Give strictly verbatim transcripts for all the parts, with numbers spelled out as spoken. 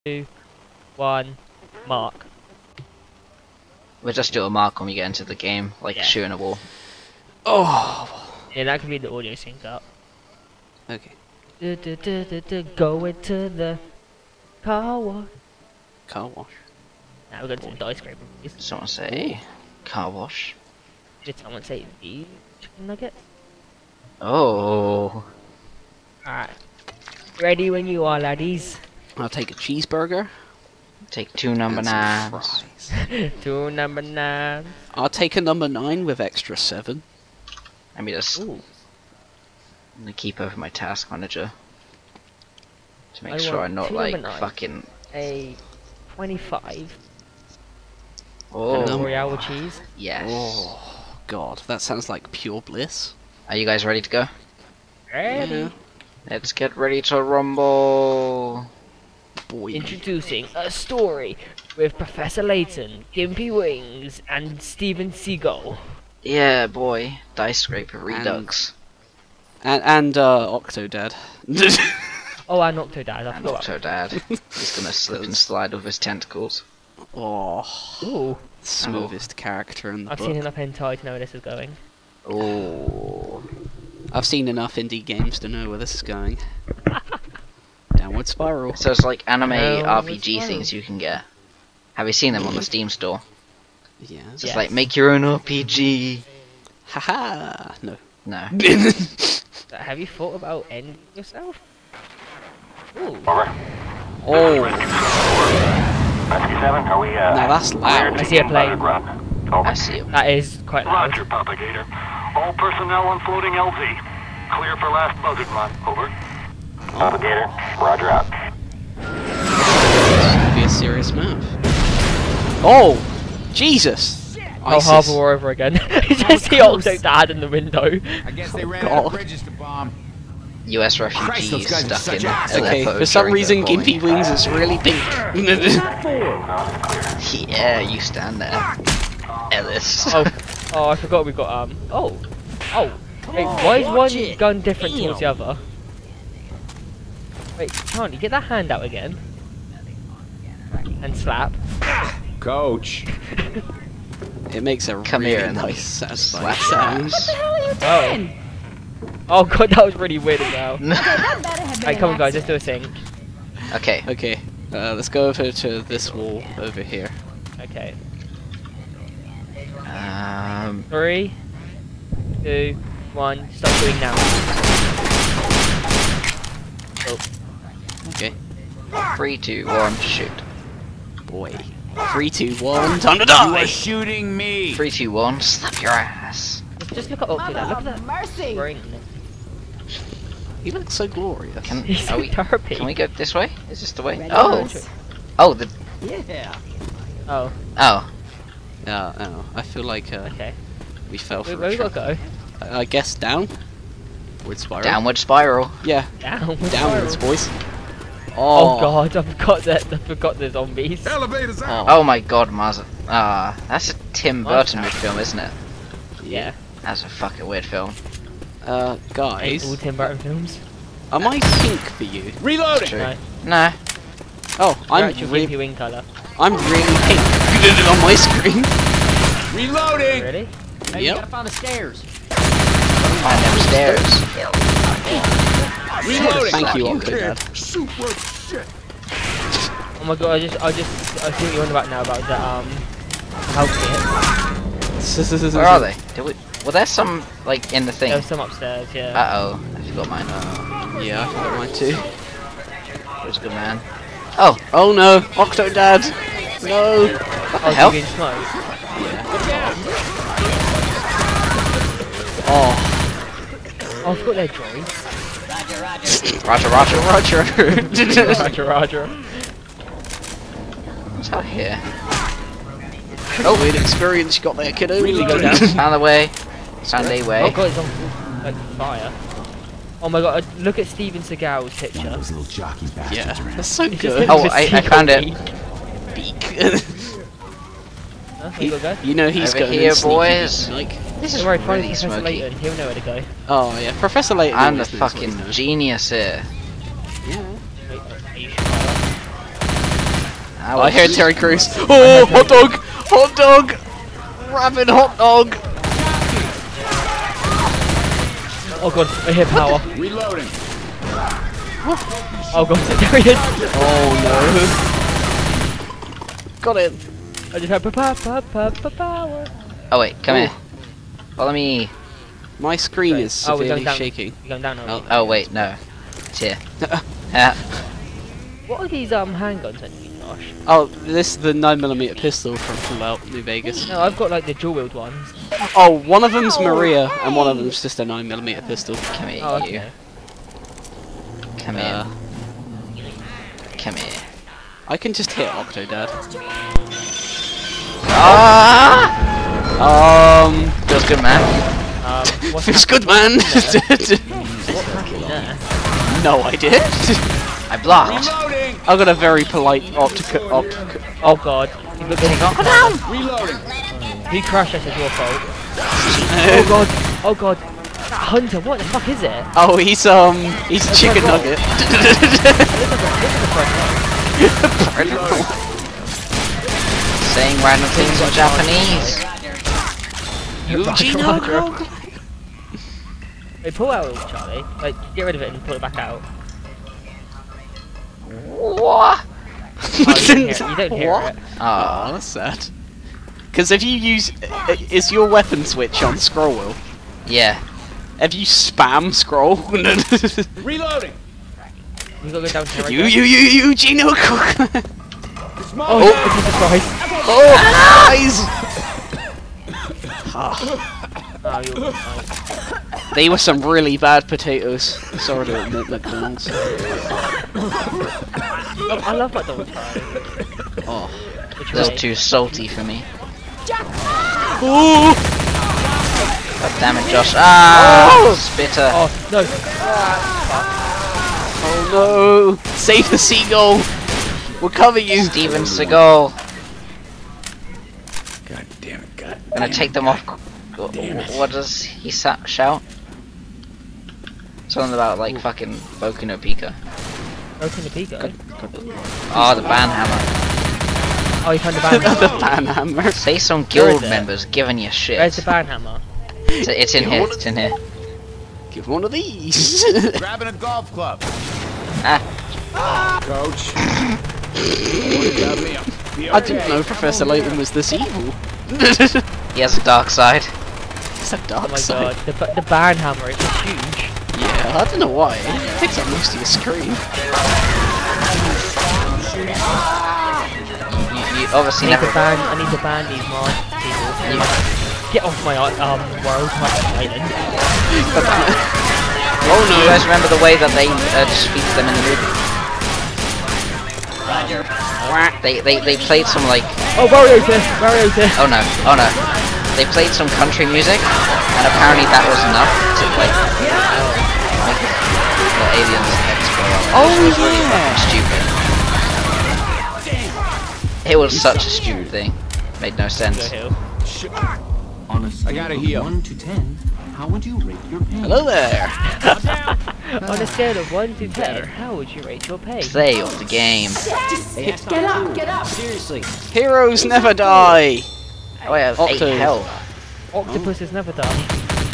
two, one, mark. We'll just do a mark when we get into the game, like Yeah. shooting a wall. Oh. Yeah, that could be the audio sync up. Okay. Du, du, du, du, du, going to the car wash. Car wash. Now we're going to the dice scraper. Please. Someone say car wash. Did someone say the chicken nugget? Oh. Alright. Ready when you are, laddies. I'll take a cheeseburger. Take two number and some nines. fries. Two number nine. I'll take a number nine with extra seven. Let me just Ooh. I'm gonna keep over my task manager to make I sure want I'm not two like number nines. fucking. A twenty-five. Oh number- Royale with cheese. yes. Oh god, that sounds like pure bliss. Are you guys ready to go? Ready? Yeah. Let's get ready to rumble. Boy. Introducing a story with Professor Layton, Gimpy Wings, and Steven Seagal. Yeah, boy. Dice Scraper Redux. And and uh Octodad. Oh, and Octodad, I And forgot. Octodad. He's gonna slip and slide with his tentacles. Oh, Ooh, smoothest character in the I've book. seen enough hentai to know where this is going. Oh. I've seen enough indie games to know where this is going. Downward spiral. So it's like anime Downward R P G spiral. things you can get. Have you seen them on the Steam store? Yeah. It's Yes. like make your own R P G. Haha. No. No. But have you thought about ending yourself? Ooh, Oh, ninety-seven, are we, uh... now that's loud. I see a plane. Run. Over. I see it. that is quite loud. Roger, Propagator. All personnel on floating L Z. Clear for last buzzard run. Over. Propagator, roger out. This could be a serious map. Oh, Jesus! Oh, ISIS. Harbour War over again. You just see Octodad in the window. I guess they ran God. out of bridges to bomb. U S Christ, refugees those guys are stuck such in assholes. Okay, Aleppo for some during the reason bombing. Gimpy Wings is really pink. Yeah, you stand there, Ellis. Oh, oh, I forgot we got um. Oh, oh. Wait, why is one gun different towards the other? Wait, Charlie, get that hand out again. And slap. Coach. It makes a Come really here and nice, satisfying slap sound. Oh. Oh god, that was really weird as well. No. Alright, come on guys, let's do a sync. Okay. Okay, uh, let's go over to this wall over here. Okay. Um. Three, two, one, stop doing now. Oh, Okay, Three, two, one, shoot. boy. Three, two, one, time to You die! are shooting me. Three, two, one, slap your ass. just look at Octodad, look at that Mercy! brain. He looks so glorious. Can, He's are so we, derpy. can we go this way? Is this the way? Ready, Oh! boys? Oh, the. Yeah. Oh, Oh. Uh, oh, I feel like uh, okay. we fell Where, for where a we gotta trap. go? I I guess down? Wood spiral? Downward spiral. Yeah, Down. downwards, boys. Oh god, I forgot that. I forgot the zombies. Elevators out. Oh my god, Maz. Ah, that's a Tim What's Burton that? film, isn't it? Yeah. That's a fucking weird film. Uh, Ain't guys, all Tim Burton films. am I pink for you? Reloading. True. No. No. Oh, Your I'm actual re Gimpy Wing colour. I'm really pink. You did it on my screen. Reloading. Really? Hey, Yep. you gotta find the stairs. Find them stairs. Reloading. Thank you, You Octodad. Super shit. Oh my god, I just, I just, I see what you're on about now about the um, health kit. Where are they? Did we, well, there's some, like, in the thing. There's some upstairs, yeah. Uh oh. I forgot mine. Yeah, I forgot mine too. It was good, man. Oh! Oh no, Octodad! No! What Oh, the hell? you in smoke? Oh, Oh, I forgot they're droids. Roger, Roger, Roger. Roger, Roger. What's out here? oh, weird experience you got there, kiddo. Really go down. Found the way. Found a Oh way. god, it's on like fire. Oh my god, uh, look at Steven Seagal's picture. Those little jockey bastards Yeah, around. that's so It's just good. him Oh, with I- I Seagull found it. beak. Beak. Huh, where you gotta go? You know he's Over going here, in sneaky boys. beak, like. This is Don't worry, find really Professor smoky. Layton, he'll know where to go. Oh yeah, Professor Layton. I'm the always knows what he fucking knows. genius here. Yeah. Wait, are you sure? I, I was- heard Terry Crews. Oh, hot dog! Hot dog! Rabid hot dog! Oh god, I hear power. Reloading. Oh god, there he is. Oh no. Got it. I just heard pa pa pa pa pa power. Oh wait, come Ooh. here. Follow me. My screen Sorry. is Oh, we're severely going down. shaking. You're going down Oh. already. Oh wait, no. It's here. Ah, What are these um handguns on you, Josh? Oh, this is the nine millimeter pistol from Fallout New Vegas. No, I've got like the dual wield ones. Oh, one of them's Maria, and one of them's just a nine millimeter pistol. come here, Oh, you. okay. Come Uh, here. Come here. I can just hit Octodad. Ah! Um, Feels good, man. Um, what's feels good, man. happening there? No idea. I blocked. Reloading. I got a very polite optica. Optica. Oh god. You've got Take on down. Reloading. He crashed, that's your fault. Oh god. Oh god. That hunter, what the fuck is it? Oh, he's um, he's a chicken wrong. nugget. Saying random things in Japanese. Eugene Roger. Hogg. Hey, pull out, Charlie. Like, get rid of it and pull it back out. What? Oh, you don't hear it. You don't hear What? it. Oh, Oh, that's sad. Because if you use, uh, is your weapon switch on scroll wheel? yeah. If you spam scroll, Reloading. You gotta go down here. you you you Eugene Hogg. Smoke. Oh, it's a surprise. Oh, guys! Oh, you're fine. They were some really bad potatoes. Sorry to admit, McDonald's. Oh, I love McDonald's fries. Oh. Which That's way? too salty for me. Ooh. God damn it, Josh. Ah! Oh! Spitter. Oh, no. Oh no! Save the seagull! We'll cover you! Steven Seagal. God damn it. God. Gonna take them off. What does he sa shout? Something about like fucking Boku no Pico. Open the Pico. Oh, the banhammer. Oh, you found the band The hammer. banhammer. Say some Where guild is it? members giving you shit. Where's the band hammer? It's, it's in here. It's in here. Give one of these! Grabbing a golf club. Ah. Coach. Got me up. Be I didn't okay. know Professor Layton was this evil. He has a dark side. It's a dark Oh my side. god. The, ba- the band hammer is huge. Yeah, I don't know why. It takes up most of your screen. You, you I obviously need never. to ban, I need to ban these mod people. Get off my i- um world, my island. Oh Do you guys remember the way that they uh, defeated them in the movie? They, they they played some like Oh, Wario's here! Wario's here! oh no oh no they played some country music and apparently that was enough to like make the aliens heads go up. Oh, It was really yeah. fucking stupid. It was such a stupid thing. Made no Go sense. Hill. On a scale I gotta of heal. one to ten, how would you rate your pain? Hello there! On a scale of one to ten, how would you rate your pain? Play of the game. Get up, get up! Seriously. Heroes never die! Oh, I have eight Octo. health. Octopus has never done.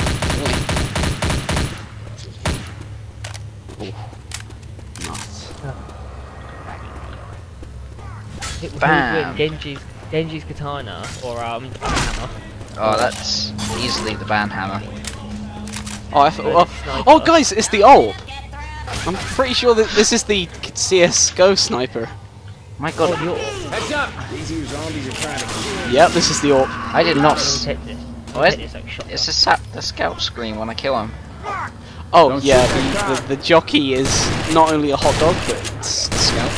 It was Bam. Genji's, Genji's katana or um the hammer. Oh, that's easily the banhammer. Oh, I thought, oh, oh, guys, it's the AWP! I'm pretty sure that this is the C S G O sniper. My Oh, god, you're. Heads up. These here zombies are trying to. Yep, this is the AWP. I did not. Let me S take this. Oh, it- Take this, like, shotgun. it's a sa the scout screen when I kill him. Oh, Don't yeah, shoot that the, the, the jockey is not only a hot dog, but it's the scout.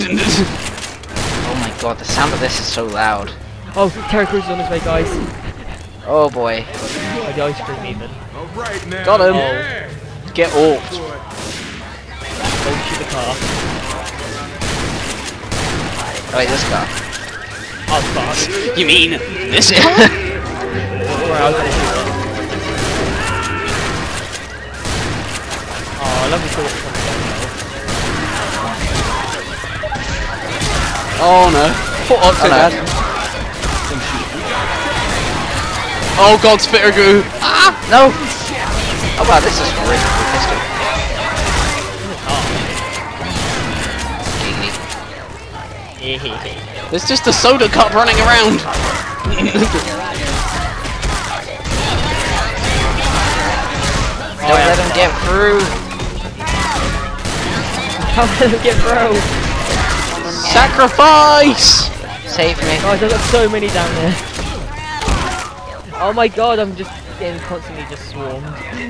Oh my god, the sound of this is so loud. Oh, Terry Crews is on his way, guys. Oh boy. Oh, the ice cream even. All right now. Got him. Yeah. Get AWP'd. Don't shoot the car. Oh wait, this guy. Oh, fuck. You mean this guy? Alright, I was gonna shoot it. Oh, I love this all. Oh no. Poor Octodad. Oh god, Spitter Goo! Ah! No! Oh wow, this is really cool pistol. There's just a soda cup running around! Don't let him get through! How did it get through? Sacrifice! Save me. Oh, there's got so many down there. Oh my god, I'm just getting constantly just swarmed.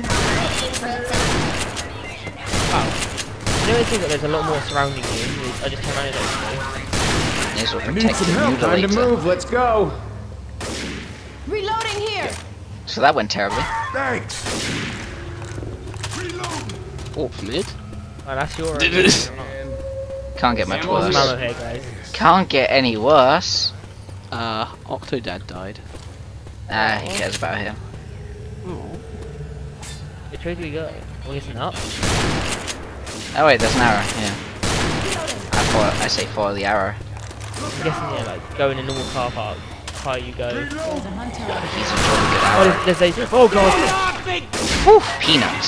Wow. You know, it seems like there's a lot more surrounding you. I just came around and don't These will I need protect some you help. Time to later. move. Let's go. Reloading here. So that went terribly. Thanks. Orp mid. Oh, that's your. Can't get much worse. Mammo here, guys. Can't get any worse. Uh, Octodad died. Ah, who cares about him? Oh. Which way do we go? Well, isn't up. Oh wait, there's an arrow. Yeah. I thought I say follow the arrow. I'm guessing, yeah, like go in a normal car park. High you go. There's a hunter. He's a really good Oh, arrow. there's, there's a. Oh god! Peanuts.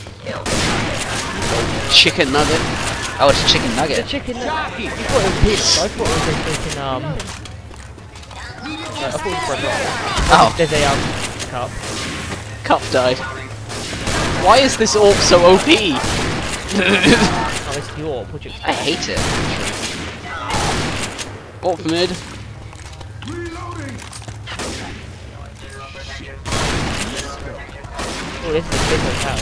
Chicken nugget. Oh, it's a chicken The nugget. chicken. I thought it was pizza. I thought it was a freaking um. I thought it was for a roll. Oh, There's a um cup. Cup died. Why is this Orp so O P? Oh, it's the orb. What do you I expect? hate it. Orp mid. Oh, this is a big hotel.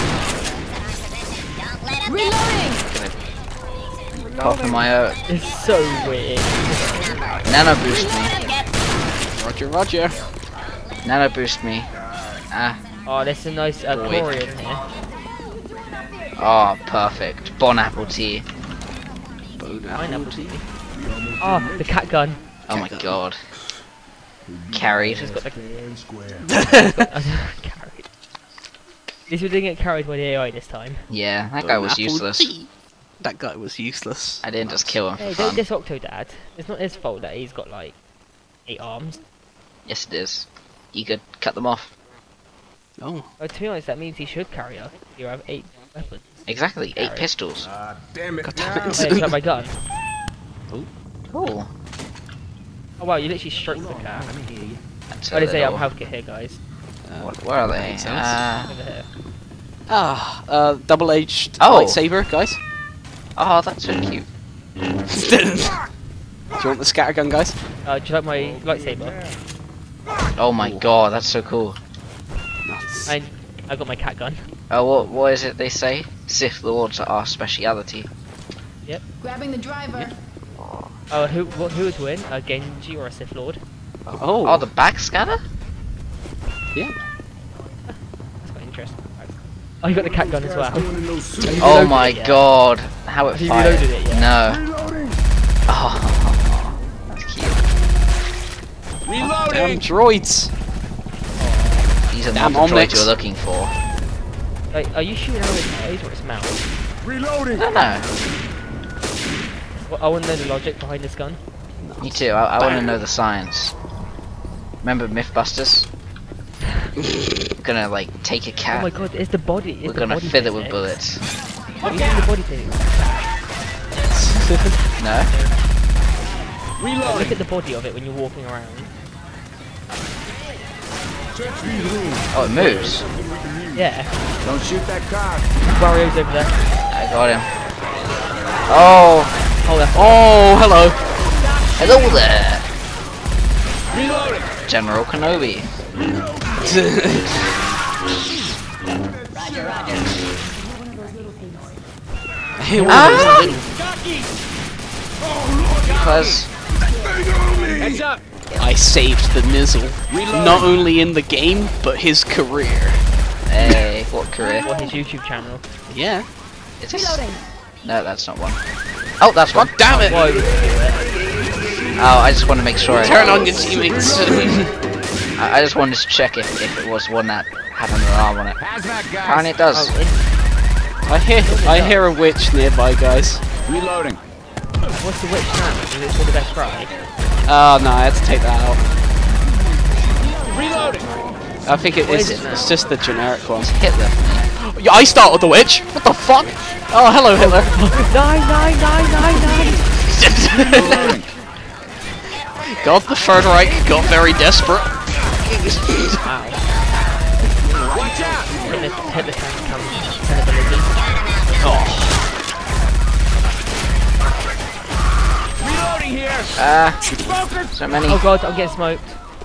Reloading. Pop in my own. It's so weird. Nano boost me. Roger, roger. Nano boost me. Ah. Oh, there's a nice uh, Boy. Corian here. Oh, perfect. Bon apple tea. Pineapple tea. Oh, the cat gun. Oh my god. Carried. Just got the carried. At least we didn't get carried by the A I this time. Yeah, that guy was Apple useless. tea. That guy was useless. I didn't just kill him Hey, for don't fun. diss Octodad. It's not his fault that he's got like eight arms. Yes, it is. You could cut them off. Oh. Oh, to be honest, that means he should carry us. You have eight weapons. Exactly. Eight Carried. pistols. Ah, damn it. God now. damn it. Oh, yeah, my gun. Cool. Oh wow, you literally stroked the cat. That's Oh, a there's a um, little... health kit here, guys. What, where are they? Makes sense. Uh, Over here. Ah, uh, double-edged Oh. lightsaber, guys. oh, that's so cute. Do you want the scattergun, guys? Uh, do you like my lightsaber? Oh my god, that's so cool. Nuts. And I got my cat gun. Oh, what, what is it they say? Sith Lords are our speciality. Grabbing the driver. Oh, who what, who would win? A Genji or a Sith Lord? Oh. Oh, the backscatter? Yeah. That's quite interesting. Oh, you got the cat gun as well. Have you Oh reloaded my it yet? god. How it Have you fired. reloaded it yet? No. Oh, that's cute. Damn droids. These are Damn not the droids Omnics. you're looking for. Like, are you shooting out its eyes or its mouth? Reloading. No, no. Well, I want to know the logic behind this gun. Me too. I, I want to know the science. Remember Mythbusters? Gonna like take a Oh cat. my god, it's the body. It's We're the gonna body fill it with physics. bullets. What do you think the body thing? No? Look at the body of it when you're walking around. Oh, it moves. Yeah. Don't shoot that car. Wario's over there. I got him. Oh, Oh, that's Oh, hello. hello there. General Kenobi. Hey, what Ah! was Because Heads up. that? I saved the Nizzle. Not only in the game, but his career. hey, what career? for his YouTube channel. Yeah. Is this? No, that's not one. Oh, that's one. Damn it! Why would you do it? Oh, I just want to make sure. I Turn on your teammates. I, I just wanted to check if, if it was one that had an alarm on it. Hazmat guys. Apparently it does. Oh, in- I hear I hear a witch nearby, guys. Reloading. What's the witch now? Is it for the best fry? Oh no, I had to take that out. Reloading. I think it What is. is it now? It's just the generic one. Hitler. Yeah, I started the witch. What the fuck? Oh, hello, Hitler. Nine, nine, nine, nine, nine. God, the Third Reich got very desperate. Wow. Watch out. Hitler, Hitler can come credibility. Oh. Reloading here. Ah, Smoker. so many. Oh god, I'm getting smoked.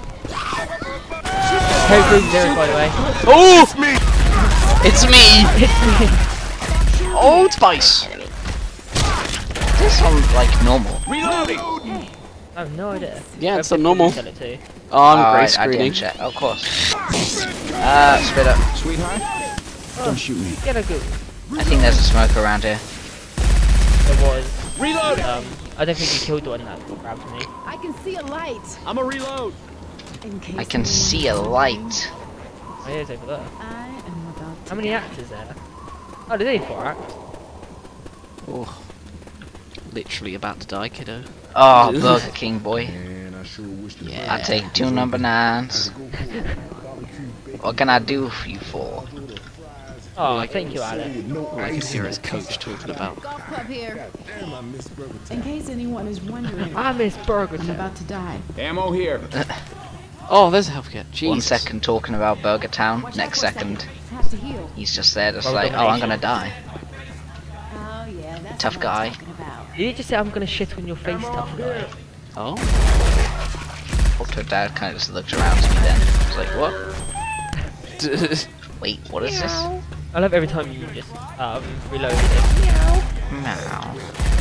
Terry Crews zero, by the way. Oh! It's me! It's me. Old Spice! Is this on like normal? Reloading. I have no idea. Yeah, it's Where on normal. did you sell it to? Oh, I'm Oh, grey I, I screening. didn't check. Oh, of course. Uh, spit up. Sweetheart, don't shoot me. Get a good. I think there's a smoker around here. There was. Reloading. Um, I don't think you killed the one that grabbed me. I can see a light. I'm a reload. In case I can anyone see a light. Oh, yeah, it's over there. I am about to How many acts is there? Oh, there's only four acts. Oh. Literally about to die, kiddo. Oh, Burger King boy. Man, I sure wish the Yeah. I take two number nines. What can I do for you for? Oh, thank you, Alex. All I can hear is Coach talking about. golf club here. Damn, I miss Burger Time. In case anyone is wondering, I miss Burger I'm Time. about to die. Ammo here. Oh, there's a health kit. Jesus. One second talking about Burger Town, Watch next out for a second Have to heal. he's just there just Well, like, oh, I'm gonna die. Oh yeah, that's Tough what guy. I'm talking about. Did you just say I'm gonna shit on your face, tough guy? Oh. Octo Dad kind of just looked around to me then. I was like, what? Wait, what is this? I love every time you just um reload it. Meow.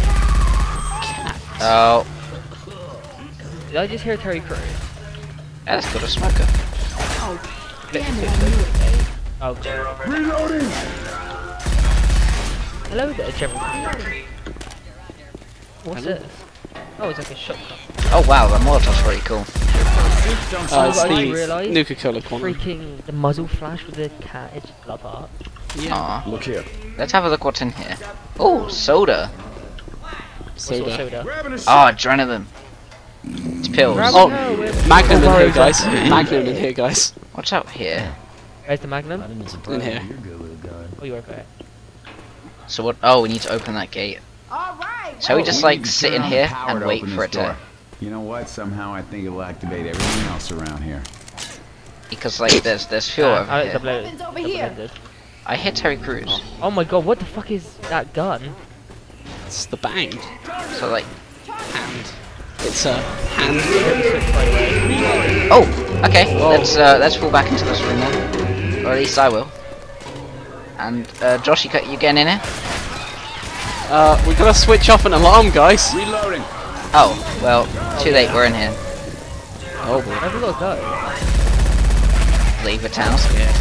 Oh, Did I just hear Terry Crews? yeah, that's got a smoker. Oh god. Reloading! Hello there, Jeremy. What's this? Oh, it's like a shotgun. Oh wow, the Molotov's pretty cool. Uh, it's I the didn't realise. Nuka-Cola corner. Freaking the muzzle flash with the cat edge blood heart. Aw. Look here. Let's have a look what's in here. Oh, soda. What sort of Soda. soda? Grabbing a Oh, adrenaline. It's pills. Grab- Oh, No, we're- Magnum in we're here, worried. guys. Magnum in here, guys. What's up here? Where's the Magnum? In here. Oh, you're okay. So what? Oh, we need to open that gate. All right. So we just like need to sit turn in on the here power and to wait open for this it to, door. You know what? Somehow I think it will activate everything else around here. because like there's there's fuel Uh, over I here. double Weapons over here. I hit Terry Crews. Oh my god, what the fuck is that gun? It's the bang. So like, Hand. It's a hand. oh, okay. Let's uh let's fall back into this room then, or at least I will. And uh, Josh, you got- you getting in here? Uh, we gotta switch off an alarm, guys. Reloading. Oh, well, too late. We're in here. Oh boy. Where've we gotta go? Leave the town.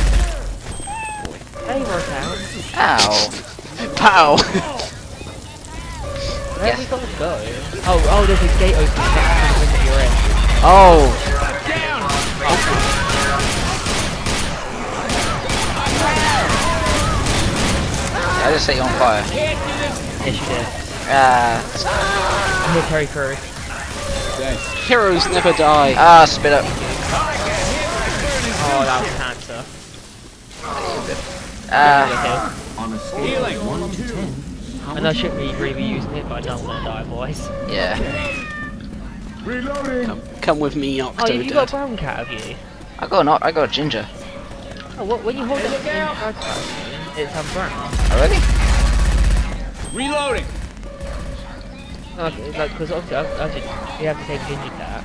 Hey, Rotown. Ow. Pow! Where have we gotta go? Oh, oh, there's a gate open back to the room that you're in. Oh! I just set you on fire. Yes, you did. Ah, I hear Terry Crews. Heroes never die. ah, spit up. Oh, that was cancer. Ah, Okay. On a scale of one to ten, how And I shouldn't be really be using it, but I don't want to die, boys. yeah. Reloading! Come, come with me, Oh, you, you got a Octodad. brown cat, have you? I got not. I got a ginger. Oh, what? When you hold it in front of you, it's um, brown. Already? Reloading. Okay, like, because obviously, I, I should, you have to take ginger cat.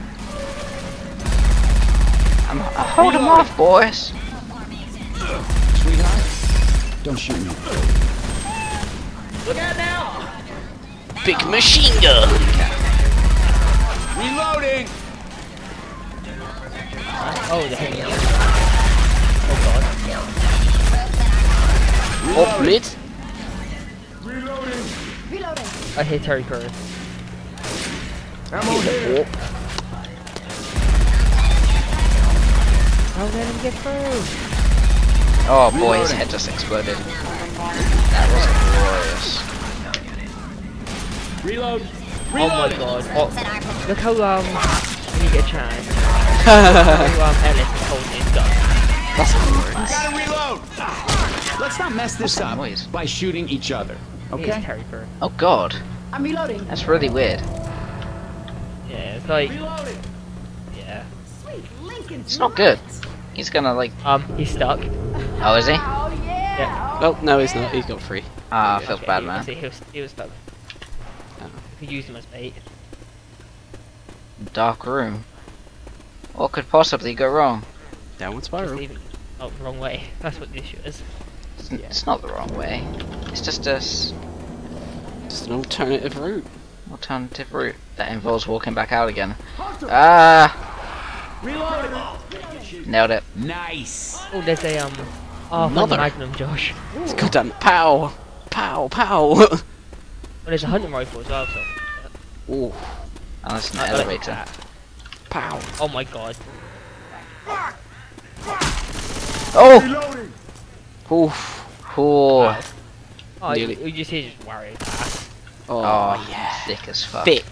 I'm, I hold him off, boys. Sweetheart, don't shoot me. Look out now. Big machine gun! Reloading. Oh, the heavy. Oh god. Up mid. Reloading! Reloading. I hear Terry Crews. Ammo here! How did him get through? Oh boy, his head just exploded. That was glorious. Reload. Oh my god. Oh, look how, um, when you get a chance, how, um, Ellis is holding his gun. That's hilarious. Gotta reload! Let's not mess this up noise? by shooting each other, It is okay? Terry Fur. Oh god, I'm reloading. that's really weird. Yeah, it's like, Reloading. yeah. Sweet Lincoln. It's not good. He's gonna like. Um, he's stuck. Oh, is he? Oh yeah. Yeah. Oh, no, he's not. He's got free. Ah, I feel Okay, bad, he- man. See, he was, he was stuck. Oh. If you used him as bait. Dark room. What could possibly go wrong? Downward Just spiral. leave it. Oh, the wrong way. That's what the issue is. It's, n- it's not the wrong way. It's just a s- Just an alternative route. alternative route that involves walking back out again. Ah, Reloading. nailed it. Nice! Oh, there's a, um, oh, Another. Hunter Magnum, Josh. It's goddamn pow! Pow! Pow! Well, there's a hunting rifle as well, so. Ooh. And that's an I like elevator. that. Pow! Oh my god. Oh! Reloading. Oof. Oh, Oh, you, Nearly. you just hear just worried ass. Oh, oh yeah. thick as fuck. Thick.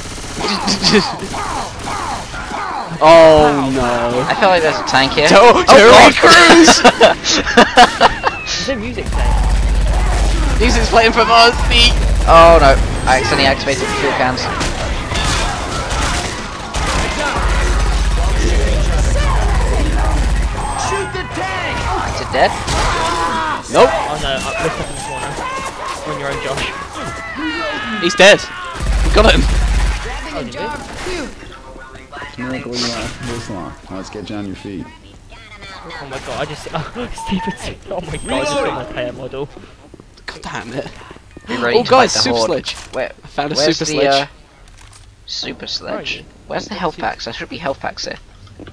Oh no. I feel like there's a tank here. Oh, Terry Crews! Is there music playing? Music's playing from us, feet. Oh no, I accidentally activated the fuel cans. Shoot the tank! Is it dead? Nope. Oh no, uh, lift up in the corner. On your own, Josh. He's dead. We got him. Oh, you did? It's a miracle you last this long. Now let's get you on your feet. Oh my god, I just. Oh, Stephen. Oh my god, I just got my player model. God damn it. Be ready Oh to guys, fight the super horde. sledge. Where, I found a where's super the, sledge. Uh, super sledge? you? Where's the health packs? There should be health packs here.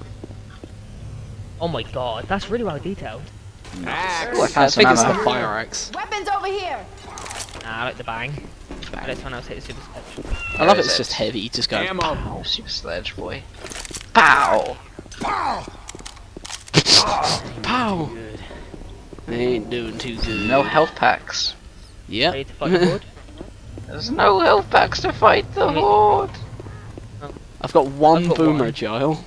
Oh my god, that's really well detailed. Oh, I I found some think it's the ammo. fire axe. Weapons over here. Nah, I like the bang. I let someone else hit the super sledge. I Where love is it's it? just heavy, just going. Ammo! Oh, super sledge, boy. Pow! Pow! They ain't doing too good. No health packs. Yep. Ready to fight the horde? There's no health packs to fight the I mean- horde. I've got one I've got boomer, one. Gile.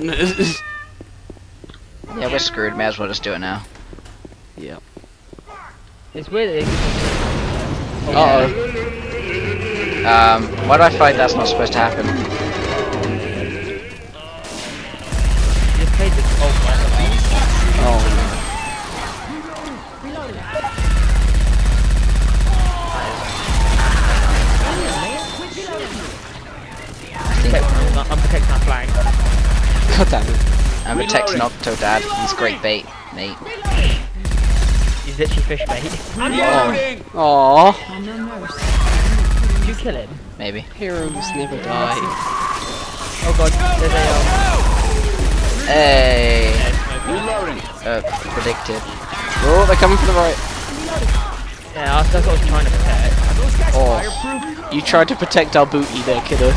Yeah, we're screwed. May as well just do it now. Yep. It's weird that they. Oh, Uh oh. Um, why do I fight that's not supposed to happen? You just played this. Oh my Oh. god. I'm protecting our flank. God damn it. I'm protecting Octodad. He's great bait, mate. He's literally fish bait. Reloading. Aww. Did you kill him? Maybe. Heroes never die. Oh god, there's a um. Hey. yeah, smoke. Reloading! Uh, predicted. Oh, they're coming from the right. Yeah, that's that's what I was trying to protect. Oh. You tried to protect our booty there, kiddo.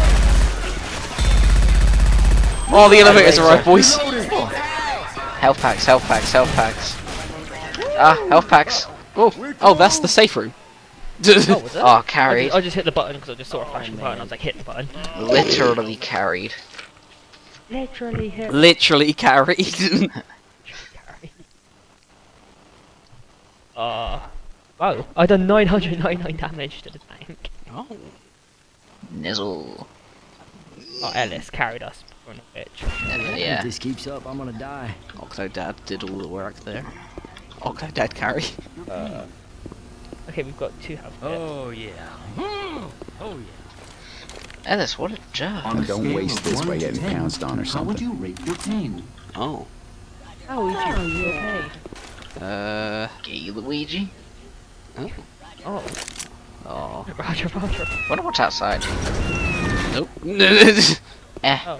Oh, the elevators arrived, boys. Health packs, health packs, health packs. Ah, health packs. Oh, oh, that's the safe room. Oh, was it? Oh, I carried. just, I just hit the button because I just saw a flashing button. I was like, hit the button. Literally carried. Literally hit. Literally carried. Carry. Uh, wow, I done nine hundred ninety-nine damage to the tank. Oh. Nizzle. Oh, Ellis carried us on a bitch. Uh, yeah. This keeps up, I'm gonna die. Octodad did all the work there. Octodad carry. Uh, okay, we've got two health. Oh yeah. Oh yeah. Ellis, what a jerk. On, don't waste this by getting pounced on or How would something. you rate your pain? Oh. How is you? You okay? Uh. Gay Luigi. Oh. Oh, Oh. Roger, Roger. Wonder what's outside. Nope. Eh. Oh,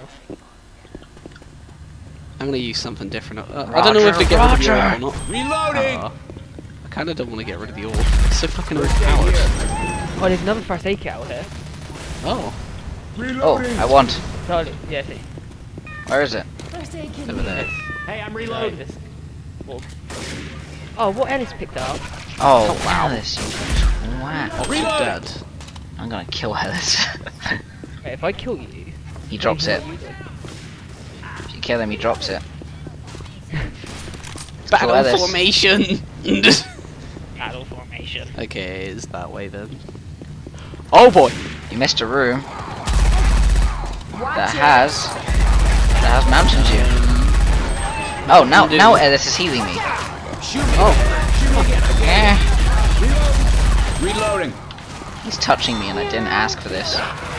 I'm gonna use something different. Uh, I don't know if to get rid of the Roger. orb or not. Reloading. Uh, I kind of don't want to get rid of the orb. It's so fucking overpowered. oh, there's another first aid kit out here. Oh. Oh, I want. Charlie, yeah, see. Where is it? First aid kit. Over there. Hey, I'm No, reloading. this. Oh. oh, what Ellis picked up? Oh, wow. Ellis, you twat. Octodad. I'm gonna kill Ellis. Wait, if I kill you, He drops it. If you kill him, he drops it. Battle Kill Ellis. formation. battle formation. Okay, it's that way then. Oh boy! You missed a room that has that has mountains you. Oh, now now Ellis is healing me. Oh, Eh, Reloading. he's touching me, and I didn't ask for this.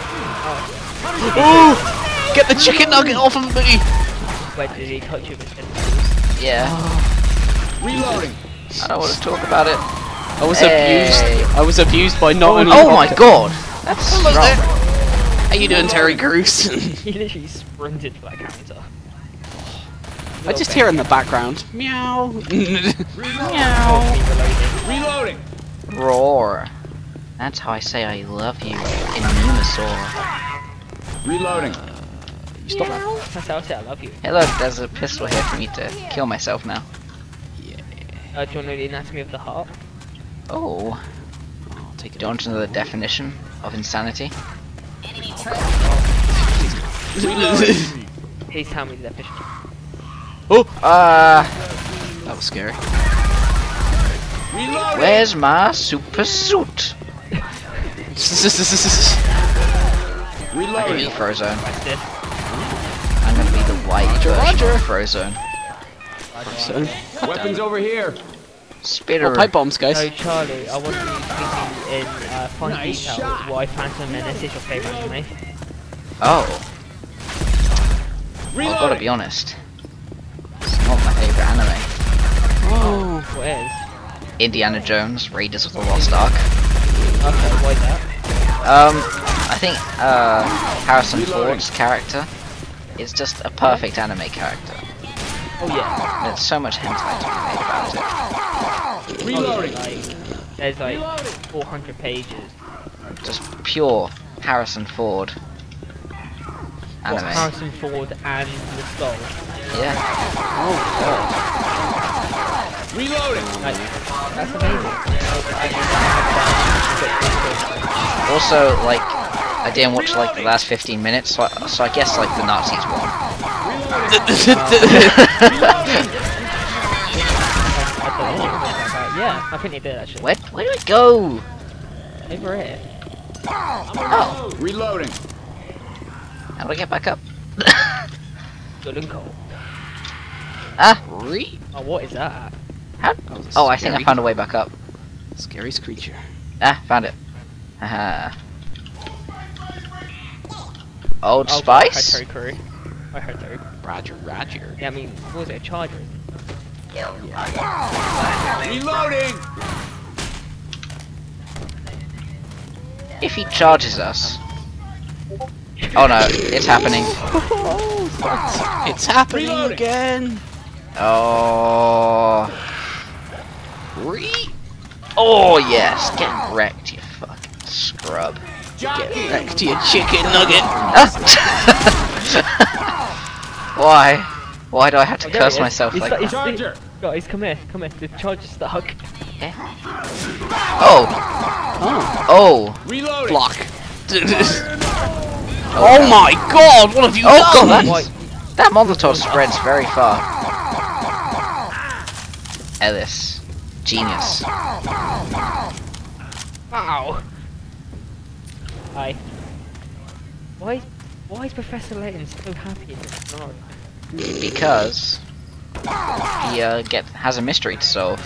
ooh! Get the chicken nugget off of me! Wait, did he touch you with tentacles? Yeah, Reloading. I don't want to talk about it. I was Hey. abused. I was abused by not only. Oh my god, that's strong. How you doing, Terry Crews? He literally sprinted for that counter. I just hear in the background. Meow. Meow. Reloading. Roar. That's how I say I love you in Numasaur. Reloading. Stop that. That's how I say I love you. Hey look, there's a pistol here for me to kill myself now. Uh, do you want to know the anatomy of the heart? Oh, I'll take it. do you want to know the definition of insanity? Please tell me the definition. Oh, Uh, that was scary. Reloading. where's my super suit? I can be Reloading. Frozone. That's it. I'm gonna be the white version of Frozone. So, Weapons over here. Spitter. oh, pipe bombs, guys. So Charlie, I want you to give me in uh, fine Nice detail shot. why Phantom Menace is your favourite anime. Oh, I've got to be honest. It's not my favorite anime. Oh, What is? Indiana Jones, Raiders of the Lost Ark. Okay, why that? Um, I think uh, Harrison Ford's character is just a perfect anime character. Oh yeah. There's so much hentai to be made about it. Reloading. Oh, yeah, like, there's like four hundred pages. Just pure Harrison Ford What, anime. Harrison Ford and the skull. Yeah. Reloading. Like, that's amazing. Also, like, I didn't watch like the last fifteen minutes, so I, so I guess like the Nazis won. Yeah, I think they did actually. Where where do I go? Over here. Oh, Reloading. how do I get back up? Good and cold. Ah, re Oh, what is that? how? Oh, I think I found a way back up. Scariest creature. Ah, found it. Haha. Old Oh, Spice? I heard Terry Crew. I heard Terry. Roger, Roger. Yeah, I mean, what was it? A charger? Reloading. If he charges us. Oh no, it's happening. It's happening Reloading. Oh. again. Re Oh yes, get wrecked, you fucking scrub. Get back to your chicken nugget. Why? Why do I have to Oh, there curse he is. myself He's like stu- that? he's stu- Charger. Guys, come here, come here. The charger's stuck. Oh, Oh, oh, Reloading. block. Oh my god, what have you Oh, done? God, Why? that Molotov spreads very far. Ellis, genius. Ow. Hi. Why? Why is Professor Layton so happy in this scenario? Because he uh, get has a mystery to solve.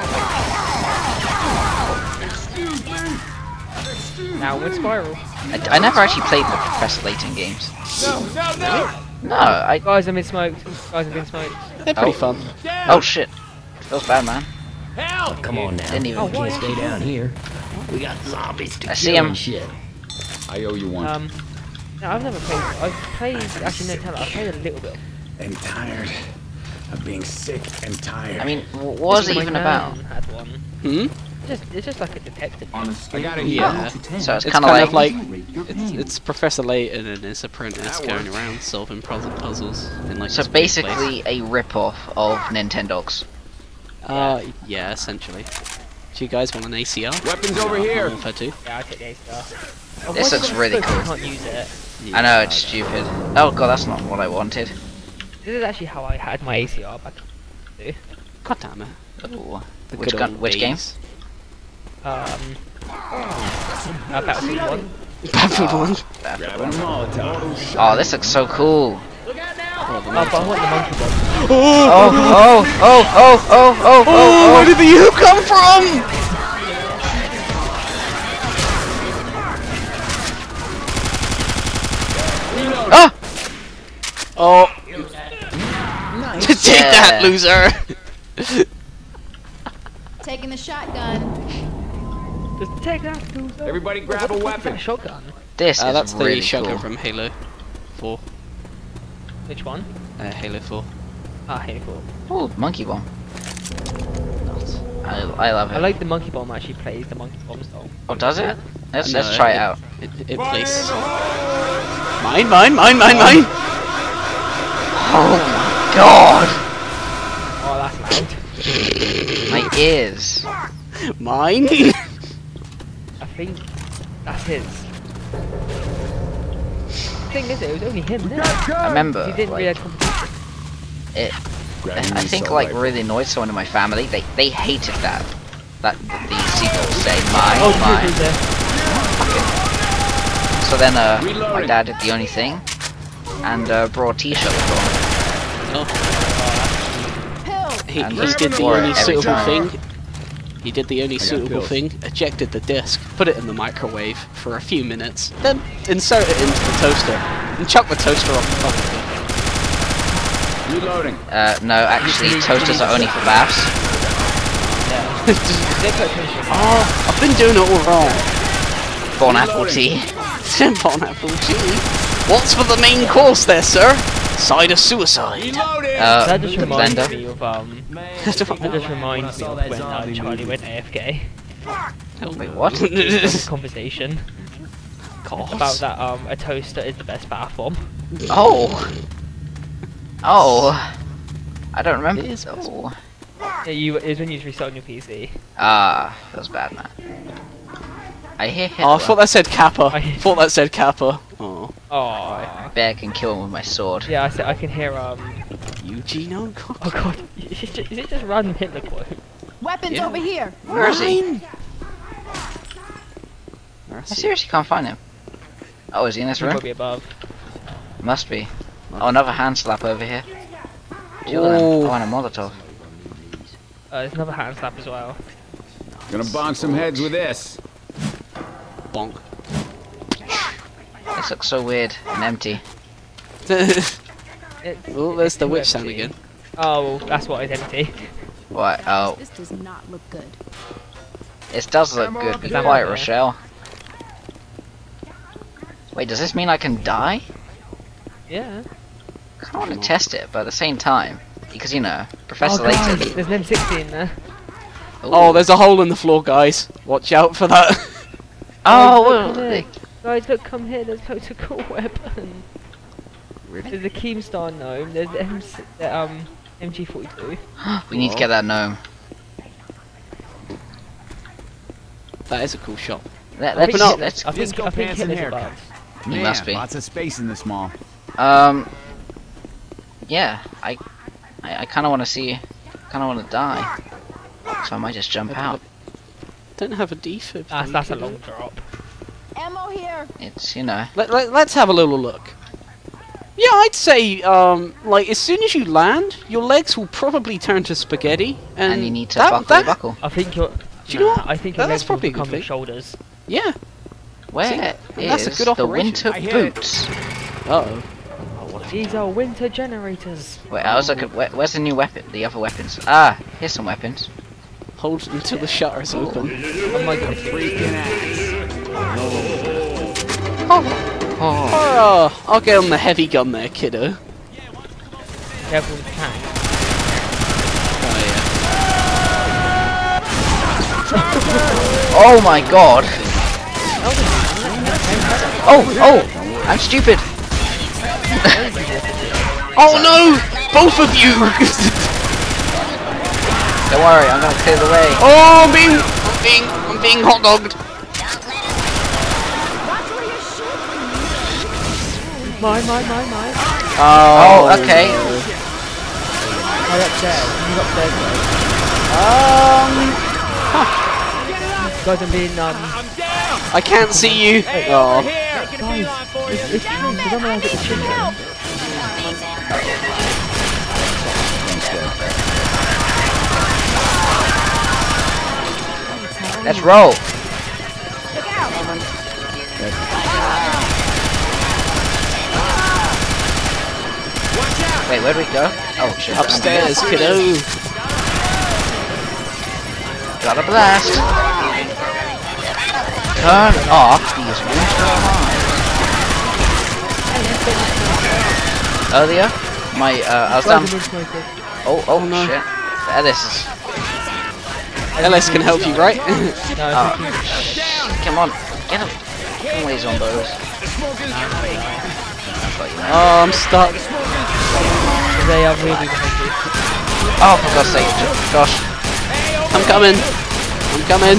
Now with Spiral. I, I never actually played the Professor Layton games. No, no, no. No, I. Guys have been smoked. Guys have been smoked. They're pretty Oh. fun. Down. Oh shit, feels bad, man. Help. Come on now. Didn't even. Oh, We what? can't stay down here. We got zombies to I kill see 'em. and shit. I owe you one. Um. No, I've never played. I've played. Actually, no, tell it. I've played a little bit. And tired of being sick and tired. I mean, wh- what was it My even nan about? Had one. Hmm? Just, it's just like a detective. I got it. Yeah. So it's It's kind kind of of like, like it's, it's Professor Layton and his apprentice going around solving puzzle puzzles in like. so this weird place. basically a rip-off of Nintendogs. Uh, yeah, essentially. Do you guys want an A C R? Weapons over here. Warfare two. Yeah, I take the A star. Oh, This why looks do really I cool. can't use it. I know, it's stupid. Oh god, that's not what I wanted. This is actually how I had my A C R back. God damn it. Ooh. The Which good gun? old Which game? days. Um, uh, Battlefield one. Battlefield one. Grabbing a Molotov. Oh, this looks so cool. Oh, but I want the monkey bomb. Oh, oh, oh, oh, oh, oh, Oh, oh, where did the U come from? Ah! Oh. Take Yeah. that, loser. Taking the shotgun. Just take that, dude. Everybody Oh, grab what a the fuck is that weapon. shotgun. This Uh, is that's really the shotgun cool. from Halo four. Which one? Uh, Halo four. Ah, here, cool. Oh, monkey bomb. I, I love it. I like the monkey bomb actually plays the monkey bomb song. Oh, does it? Let's No, let's try it out. It, it plays. Mine, mine, mine, mine, mine. Oh my god! Oh, that's loud. My ears. Mine. I think that's his. The thing is, it was only him, didn't it? I remember. He didn't like, really have competition. it. Grabbing I the think assault like rifle. really annoyed someone in my family. They they hated that. That the seagulls say mine, Oh, mine. dude, there. So then uh, my Reloading. dad did the only thing, and uh, brought a t-shirt for him. Pill. He, And he just did the before only every suitable time. thing. He did the only got suitable pills. thing. Ejected the disc, put it in the microwave for a few minutes, then insert it into the toaster and chuck the toaster off the top of it. Reloading. Uh, no, actually, toasters are only for baths. Oh, I've been doing it all wrong. Bon apple tea. Bon apple tea. What's for the main course there, sir? Side of suicide. Reloading. Uh, That just reminds blender. me of um. That just reminds me of when um, Charlie went A F K. Wait, what? This conversation Course. about that um a toaster is the best bath bomb. Oh. Oh. I don't remember. It is Oh. Yeah, you it was when you was restarting your P C. Ah, that was bad, man. I hear Hitler. Oh, I thought that said Kappa. I- I thought that said Kappa. Oh, Oh. Bear can kill him with my sword. Yeah, I said I can hear um. Eugene O'Connor. Oh god, is it just, is it just random Hitler quote? Weapons Yeah. over here. Where is he? Mine. Where I is he? seriously can't find him. Oh, is he in this He room? might be above. Must be. Oh, another hand slap over here. Two of them. Oh. Oh, and a Molotov. Uh, there's another hand slap as well. Gonna bonk some heads with this. Bonk. This looks so weird and empty. It's, Oh, there's it's the too witch sound empty. again. Oh, that's what is empty. What? Oh, This does not look good. it does look good. Be Is that quiet, right there? Rochelle. Wait, does this mean I can die? Yeah. I want to test it, but at the same time, because you know, Professor Oh guys, Layton. there's an M sixty in there. Oh, there's a hole in the floor, guys. Watch out for that. Oh, Guys, well, look, come they- here. Guys, look, come here. There's a cool weapon. There's the Keemstar gnome. There's the, M the um M G forty-two. we need to get that gnome. That is a cool shot. Let, I let's, think, up. let's, I think, Disco I think pants and Hitler's haircut. above. he must be. Lots of space in this mall. Um, yeah, I, I, I kind of want to see, kind of want to die, so I might just jump out. Don't have a defib. That's, that's a long drop. Ammo here. It's, you know, Let, let, let's have a little look. Yeah, I'd say, um, like, as soon as you land, your legs will probably turn to spaghetti, and, and you need to that, buckle that, your buckle. I think you're. Do you know nah, what? I think That- your that's legs will probably a good become your thing. shoulders. Yeah. Where that's a is good the operation. winter I hear it. boots? Uh-oh. These are winter generators. Wait, I was looking, where, where's the new weapon, the other weapons? Ah, here's some weapons. Hold until the shutter's open. Oh my god. Freaking ass. Oh, Oh, I'll get on the heavy gun there, kiddo. Careful with the tank. oh my god. Oh, oh, I'm stupid. Oh no! Both of you! Don't worry, I'm gonna clear the way. Oh, I'm being, I'm being, I'm being hot dogged. Mine, mine, mine, mine. Oh, okay. Right upstairs. He's upstairs, guys. Um, Guys, I'm being, um... I can't see you. Oh, Guys, it's, it's true, because I'm allowed to get the chin down. Let's roll. Wait, where'd we go? Oh shit. upstairs, kiddo. Got a blast. Turn off these winter alarms. Earlier, my uh, I was down. Oh, oh no. shit. Ellis is. Ellis can help you, right? No, Oh, come on, get him. Come on, he's on those. Oh, I'm stuck. they are really behind you. Oh, for God's sake, Josh. I'm coming. I'm coming.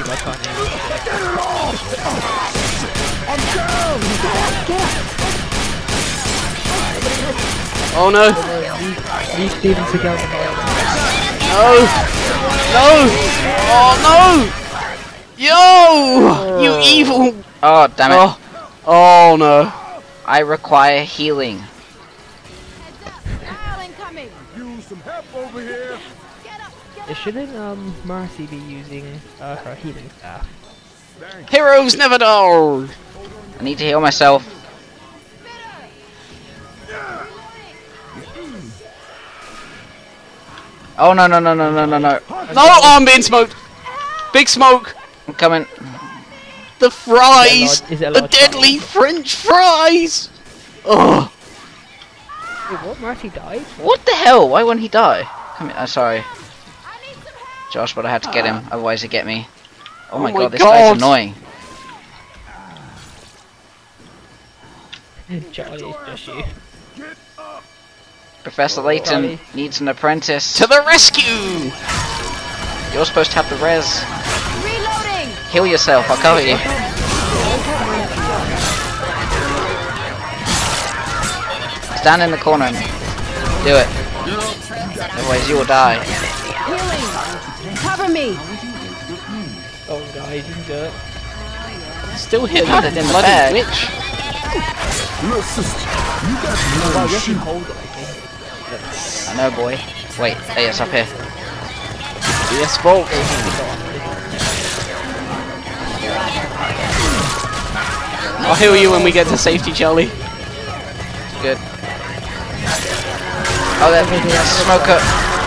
Oh no. Leave Steven to go. No. No. Oh no. Yo. You evil. Oh, damn it. Oh. Oh no. I require healing. Use some help over here. Shouldn't um Marcy be using uh, her healing staff? Heroes never die. I need to heal myself. Oh no no no no no no no! No, oh, I'm being smoked. Big smoke. I'm coming. The fries. Is it a The large deadly French fries. Oh. Wait, what? Marcy died? What the hell? Why wouldn't he die? Come here. I'm sorry, Josh, but I had to get him. Otherwise, he'd get me. Oh, Oh my my god, this God. guy's annoying. Charlie, it's just you. Professor Layton Charlie. needs an apprentice. To the rescue. You're supposed to have the res. Reloading. Heal yourself. I'll cover you. Stand in the corner and do it. Otherwise, you will die. Healing. Cover me. Oh, guys, you can do it. Still hit Had that it in the bloody bag. witch. Look, sister, you got Well, no you can shit. hold it, I think. I know, boy. Wait, hey, it's up here. Yes, Volk. I'll heal you when we get to safety, Charlie. Good. Oh, that smoker.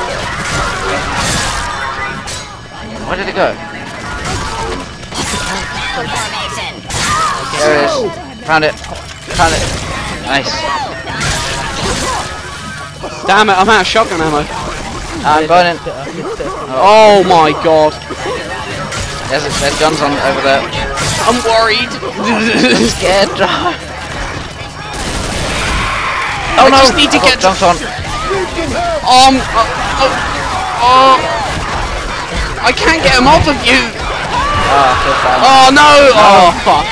Where did it go? There it is. Found it. Found it. Nice. Damn it, I'm out of shotgun ammo. I'm burning. Oh my god. There's, there's guns on over there. I'm worried. Scared. Oh I no, just need to get jumped on. Um, uh, uh, uh, I can't get him off of you. Ah, so far. Oh no. Oh fuck.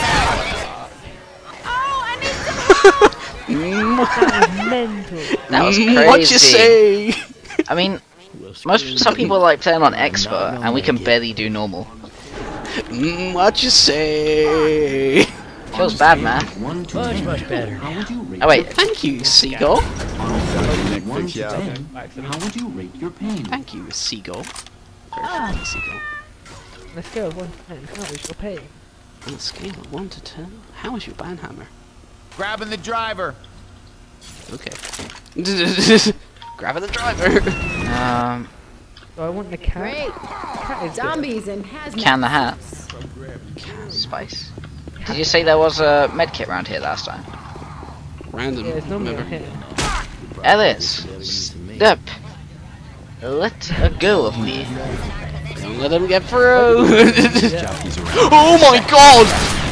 Mental. That was Mm, crazy. What you say? I mean, most some people like playing on expert, and we can barely do normal. Mm, what you say? Feels bad, man. One to much, much better. How would you rate Oh wait, Thank you, Seagull. Nick one fix to you out. ten? How would you rate your pain? Thank you, Seagull. Very friendly, Seagull. Let's go, one to ten. How is your pay? On a scale of one to ten, how is your banhammer? Grabbing the driver. Okay. Grabbing the driver. um, So I want the cat. Great. Cat is good. Zombies and hazmat. can the hat. Spice. Did you say there was a medkit around here last time? Random. Yeah, it's normally on remember? here. Ellis, step. Let a go of me. Don't let him get through. Jockeys around. Oh my god!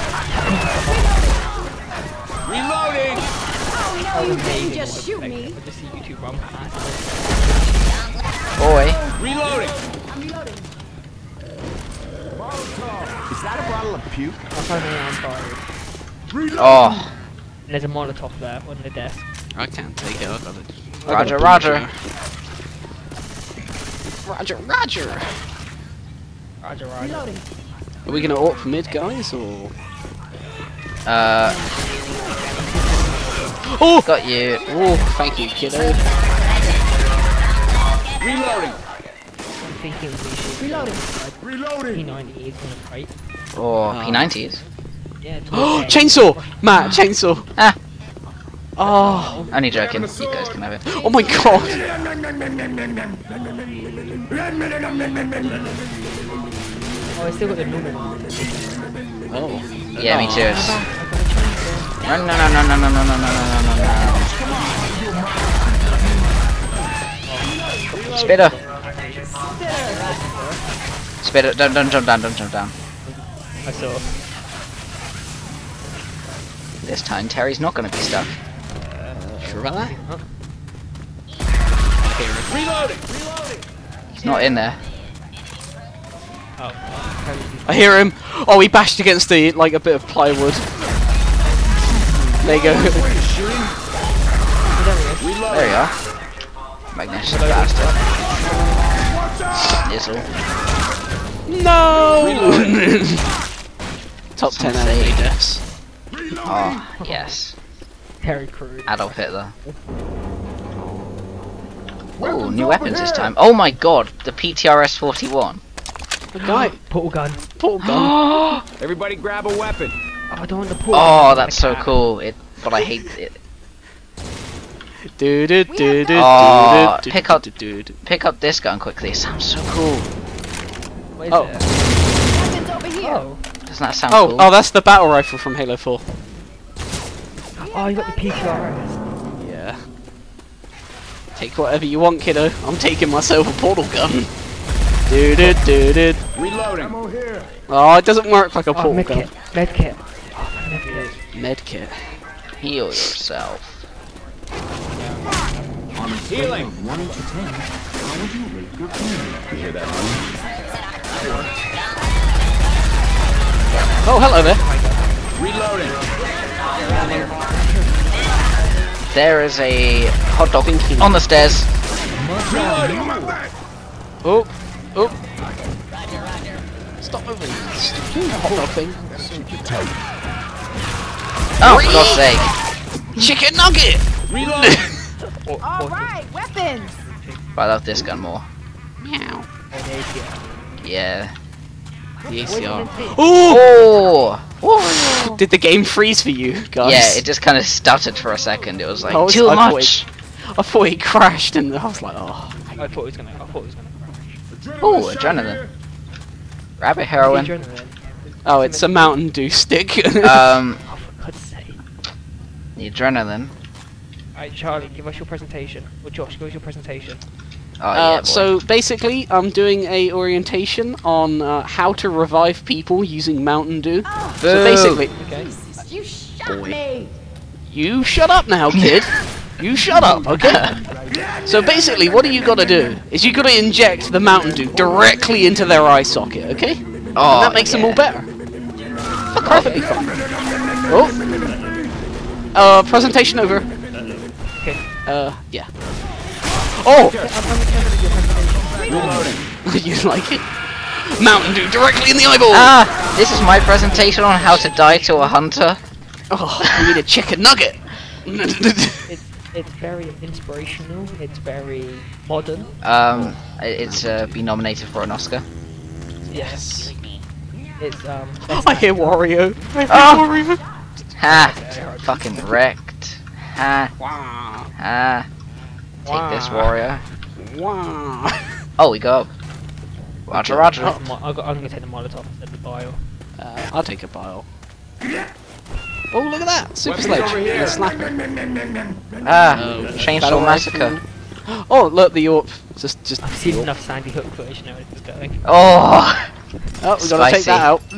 Reloading. No, you didn't just shoot me. I just see you two run past. Boy. Reloading. Is that a bottle of puke? I'll find my arm fired. Oh. there's a Molotov there on the desk. I can't take it. I've got it. I've got Roger, a Roger. Roger, Roger. Roger, Roger. Reloading. Are we gonna AWP mid, guys, or? Uh, Oh! got you. Oh, thank you, kiddo. Reloading. I'm thinking we should Reloading. Reloading. P ninety is gonna fight. Or Oh. P nineties. Yeah. Oh, chainsaw! Matt, chainsaw! Ah, Oh, only joking. You guys can have it. oh my god! Oh, I still got the normal one. Oh. Yeah, me Oh. too. It's... No, no, no, no, no, no, no, no, no, no, no, no. Spitter. Spitter. Don't, don't jump down. Don't jump down. I saw. This time, Terry's not going to be stuck. Sure about that? Reloading. He's not in there. Oh. I hear him. Oh, he bashed against the like a bit of plywood. There you go. There you are. Magnetic bastard. Nizzle. No. Top Some ten enemy save. deaths. Oh, yes. Terry Crew. Adolf Hitler. Oh, new weapons this time. Oh my god, the P T R S forty-one. The guy. Portal gun. Portal gun. Everybody grab a weapon. Oh, I don't want the portal Oh, gun. that's so cool. It, but I hate it. Do do do do Oh, do pick up- do do do. Pick up this gun quickly. It sounds so cool. What is Oh. it? Weapons over here. Oh. Doesn't that sound Oh, cool? oh, that's the battle rifle from Halo four. Oh, you got the P T R S. Yeah. Take whatever you want, kiddo. I'm taking myself a portal gun. Do do do do. Reloading. Oh, it doesn't work like a Oh, portal med gun. kit. Med kit. Oh, med kit. Medkit. Heal yourself. On a scale Healing. of one to ten, how would you rate your pain? You hear that, honey? Oh, hello there. Reloading. There is a hot dog on the stairs. Oh, oh. Stop moving. Stupid hot dog thing. Oh, for God's sake. Chicken nugget. Reloading. All right, weapons. But I love this gun more. Meow. Yeah. The A C R. Oh! Oh! Did the game freeze for you guys? Yeah, it just kind of stuttered for a second. It was like, I was- too I thought much! I thought he crashed, and I was like, oh. I thought it was gonna. I thought it was gonna crash. Oh, adrenaline. Rabbit heroin. Adrenaline. Oh, it's a Mountain Dew stick. Um, Oh, for God's sake. the adrenaline. Alright, Charlie, give us your presentation. Or Josh, give us your presentation. Oh, Uh, yeah, boy. so basically, I'm doing a orientation on uh, how to revive people using Mountain Dew. So Boo. basically, Okay. You shot Boy. me. you shut up now, kid. You shut up, okay? So basically, what you got to do is you got to inject the Mountain Dew directly into their eye socket, okay? And Oh, that makes them all yeah. better. Perfectly fine. Oh. Uh, presentation over. Okay. Uh, yeah. Oh! Reloading. You like it? Mountain Dew directly in the eyeball! Ah! This is my presentation on how to die to a hunter. Oh, we need a chicken nugget! It's it's very inspirational. It's very modern. Um, it's uh, been nominated for an Oscar. Yes. It's um. I hear Wario. I hear Ah. Wario. Ha! Fucking wrecked. Ha! Wow. Ha! Take this, warrior. Wow. Oh, we go up. Roger, roger. Oh, mo- I got, I'm gonna take the Molotov instead of the bio. Uh, I'll take a bile. Oh, look at that! Super Weapons Sledge. over And here. a slapper. Ah! Oh, Chainsaw battle Massacre. rifle. Oh, look, the Yorp. Just, just. I've seen enough Sandy Hook footage to know where it's going. Oh! Oh, we gotta take Spicy. that out.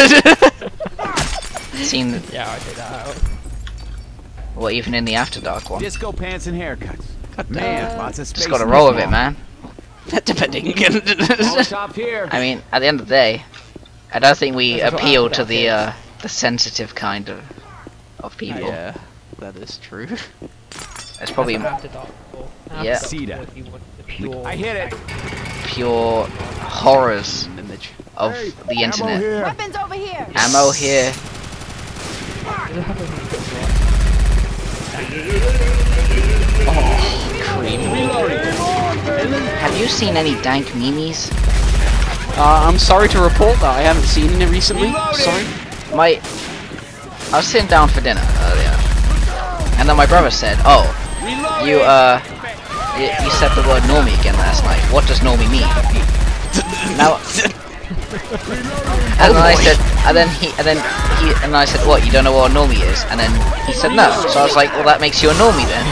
Seen, Yeah, I take that out. well, even in the After Dark one. Disco pants and haircuts. God Man, lots of space. Just gotta in roll this with it, one. man. Depending. Molotov here. I mean, at the end of the day, I don't think we That's what appeal After to Dark the is. uh, the sensitive kind of of people. Yeah. That is true. It's probably After Dark Ball. After Yeah. Dark See Ball that. if you want the pure. I hit it. pure horrors Image. of the internet. Weapons over here. Ammo here. Does it have a really good Cream. Have you seen any dank memes? Uh, I'm sorry to report that I haven't seen it recently. Sorry. My, I was sitting down for dinner earlier, and then my brother said, "Oh, you uh, you, you said the word normie again last night. What does normie mean?" Now, and then I said, and then he, and then he, and I said, "What? You don't know what a normie is?" And then he said, "No." So I was like, "Well, that makes you a normie then."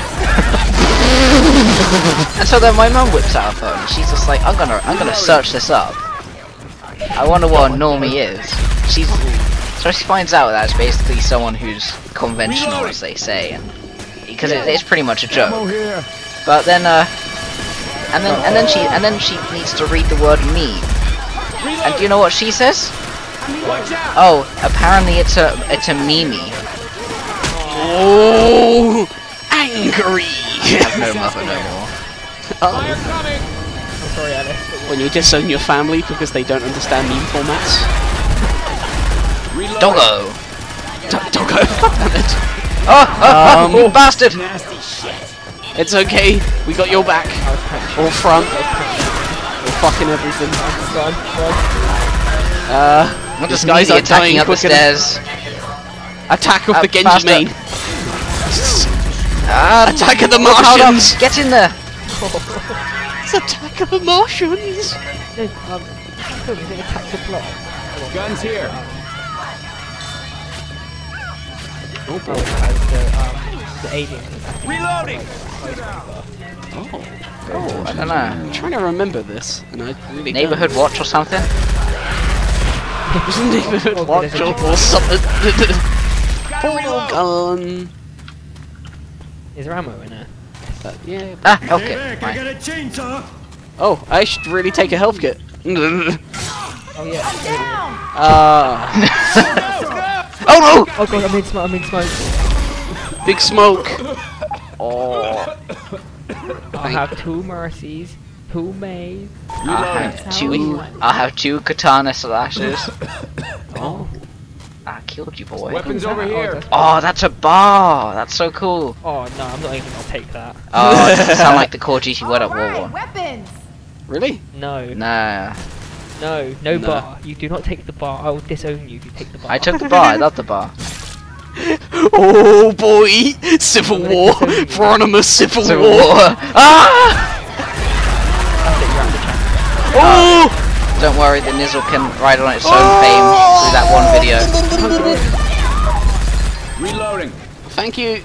And so then my mum whips out her phone. And she's just like, "I'm gonna, I'm gonna search this up. I wonder what a normie is." She's so she finds out that it's basically someone who's conventional, as they say, and because it, it's pretty much a joke. But then, uh, and then and then she and then she needs to read the word meme. And do you know what she says? Oh, apparently it's a it's a meme. Oh, angry. I have no mother no more. I'm sorry, Alice. When you disown your family because they don't understand meme formats. Doggo. D- doggo. God damn it. Oh, oh, Um, oh, bastard! It's okay. We got your back. All front. All fucking everything. Run, run. Uh, I'm these just guys immediately are dying attacking up the quick enough. stairs. Attack of Uh, the Genji faster. main. Ah, Attack of the look, hold up, Martians. Get in there! It's Attack of the Martians. No, um, look, is it attack the block? Guns here. Oh, it has the, um, the aliens. Reloading. Oh, Oh, I don't know. I'm trying to remember this, and I really don't. Neighborhood watch or something? Neighborhood Oh, watch there's a or chicken. something. Portal gun. Is there ammo in there? Uh, yeah. Ah, health kit. Right. a chainsaw! Oh, I should really take a health kit. Oh yeah. Down. Ah, Oh no! Oh god, I'm in smoke, I'm in smoke. big smoke. Oh, I have two mercies, two maids. I have two. I have two katana slashes. oh. I killed you, boy. Weapons over Oh, here. that's- Oh, that's a bar. That's so cool. Oh no, I'm not even gonna take that. Oh, it doesn't sound like the core G T Word Up War Alright, one. weapons. Really? No, Nah. no, no No. bar. You do not take the bar. I will disown you if you take the bar. I took the bar. I love the bar. Oh boy, Civil I'm gonna War, disown you. Veronymous Civil, Civil War. War. Ah! That's it, you're out of the chance. Oh, Don't worry, the Nizzle can ride on its own fame through that one video. Reloading. thank you.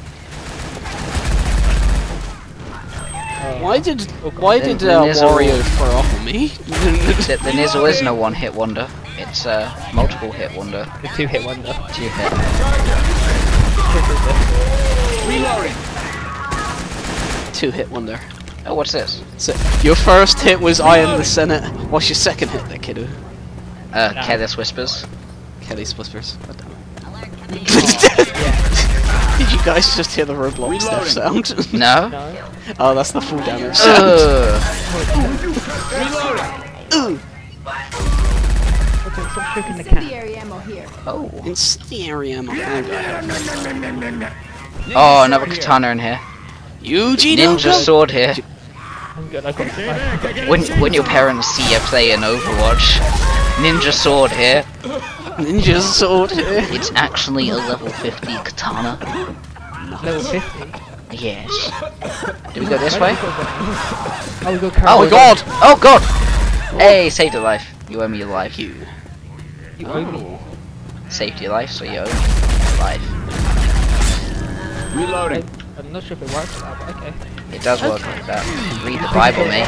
Why did why The- did the uh, Nizzle- Wario throw off on me? The, the Nizzle is no one-hit wonder. It's a multiple hit wonder. The two hit wonder. Two hit. Reloading. Two hit wonder. Oh, what's this? So your first hit was I am the Senate. What's your second hit, there, kiddo? Uh, Careless Whispers. Kelly's whispers. God damn it. Did you guys just hear the Roblox death sound? No? No. Oh, that's the full damage sound. Ugh. Okay, stop shooting the cat. Incendiary ammo here. Oh. Incendiary ammo. Oh, another katana in here. Yuji Ninja sword here. I'm good, I got it. When when your parents see you play an Overwatch, ninja sword here. Ninja sword. It's actually a level fifty katana. Level fifty. Yes. Do we go this way? Oh, we go carry Oh my god! Oh god! Hey, saved your life. You owe me your life. You. You owe me. Saved your life, so you owe me life. Reloading. I'm not sure if it works like that, but okay. It does work like that. Read the Bible, mate.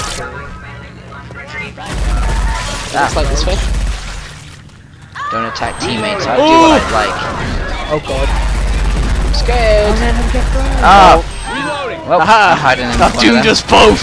That's like this way. Don't attack teammates. I'll do what I like. Oh god. I'm scared. Ah! Reloading. Well, Aha! I'm hiding in I'll one do of them. just both.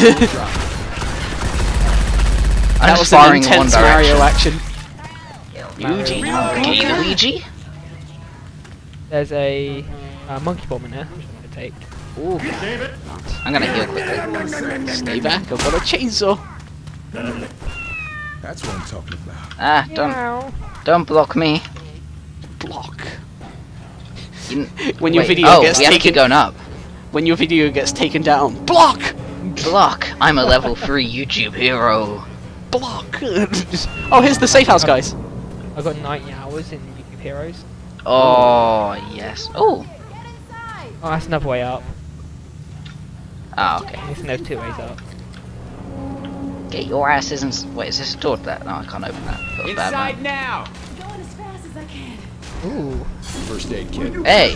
I'm That just was an firing in one intense Mario direction. action. Eugene. Okay, Luigi. There's a uh, monkey bomb in there, which I'm gonna take. Ooh. I'm gonna heal quickly. Stay back, I've got a chainsaw. That's what I'm talking about. Ah, don't, don't block me. Block. You, When your wait, video oh, gets we have to keep taken, going up. when your video gets taken down, block, Block. I'm a level three YouTube hero. block. Oh, here's the safe house, guys. I've got ninety hours in YouTube Heroes. Oh yes. Oh. Oh, that's another way up. Ah, okay. At least there's two ways up. Get your asses and wait. Is this a door to that? No, I can't open that. That was bad, Inside man. now. Going as fast as I can. Ooh. First aid kit. Hey.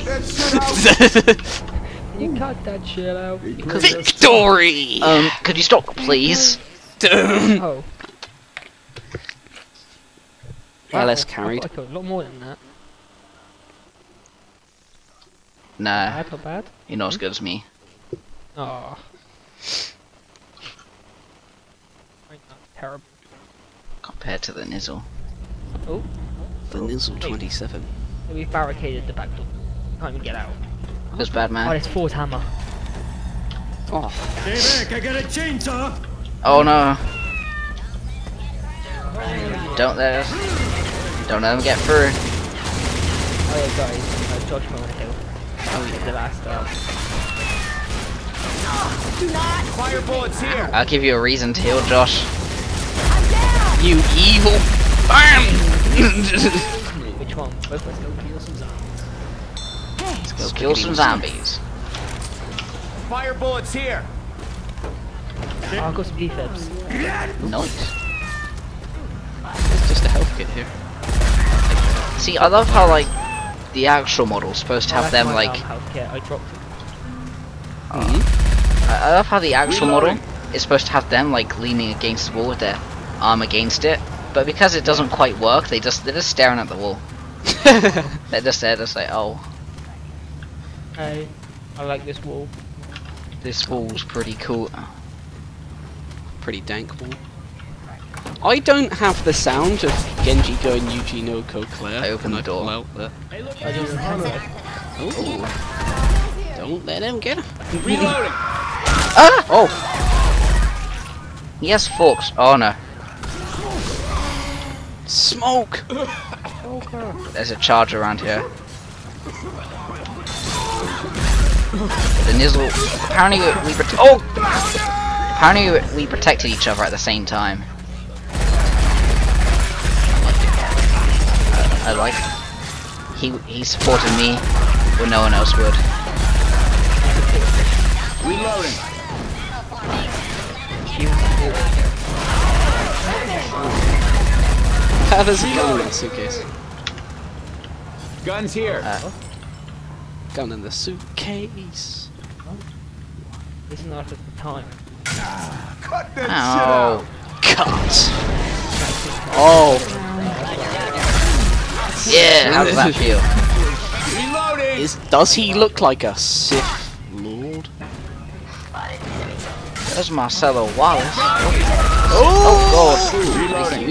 You cut that shit out. Victory. Um, could you stop, please? Oh. L S Wow, carried. I killed a lot more than that. Nah, Bad, not bad. you're not as good as me. Oh. Terrible. Compared to the Nizzle. Oh, The Nizzle twenty-seven. we've barricaded the back door. Can't even get out. It was bad, Oh, man. there's Ford hammer. Oh, Stay back, I got a chainsaw. Oh no. Don't let us. Don't let them get through. Oh yeah, guys, uh, Josh Moore Hill. Oh yeah, the last uh, Fire bullets here. I'll give you a reason to heal, Josh. you evil. Bam. which one? Both let's go kill some zombies. Let's go kill some zombies. Fire bullets here. Oh, I've got some defibs. Nice. It's just a health kit here. See, I love how like the actual model's supposed to Oh, have that's them my, like. um, health kit. I dropped it. I I love how the actual model is supposed to have them like leaning against the wall with their arm against it, but because it doesn't quite work, they just they're just staring at the wall. They're just there, just like, oh, Hey, I like this wall. this wall's pretty cool. Pretty dank wall. I don't have the sound of Genji going Yuji no Ko Claire. I opened Can the door. pull out the- I just hammer it. Ooh. Don't let him get him. Reloading. Ah! Oh, He has forks. Oh no, smoke! there's a charge around here. The Nizzle. Apparently we prote oh. Apparently we protected each other at the same time. I like it. He he supported me when no one else would. Reloading. Ah, there's a gun in that suitcase. Guns here. Uh, Gun in the suitcase. This is not the time. ow. Cut! Oh, Yeah, how does that feel? Reloading. is, does he look like a Sith Lord? There's Marcelo Wallace. Oh, Reloading.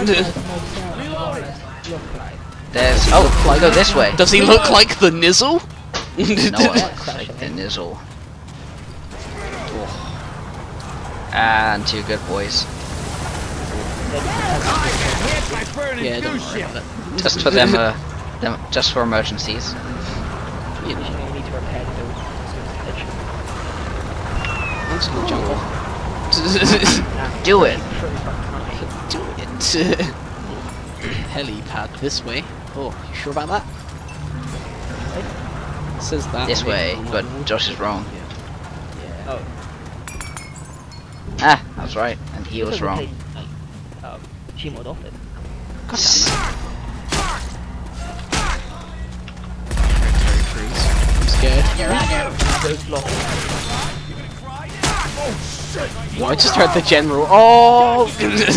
There's oh, I go this way. Does he look like the Nizzle? No, it looks like the Nizzle. And two good boys. Hit by burning Yeah, don't goose worry shit. about it. Just for them, uh, them, just for emergencies. You know, You need to repair the building. once in the jungle. Do it. Do it. Helipad this way. Oh, you sure about that? It says that This way, on my but board. Josh is wrong. Oh. Ah, I was right, and he was wrong. Like, um, she mod off it. God damn it. I'm scared. Those locked. Oh, I just heard the general. Oh!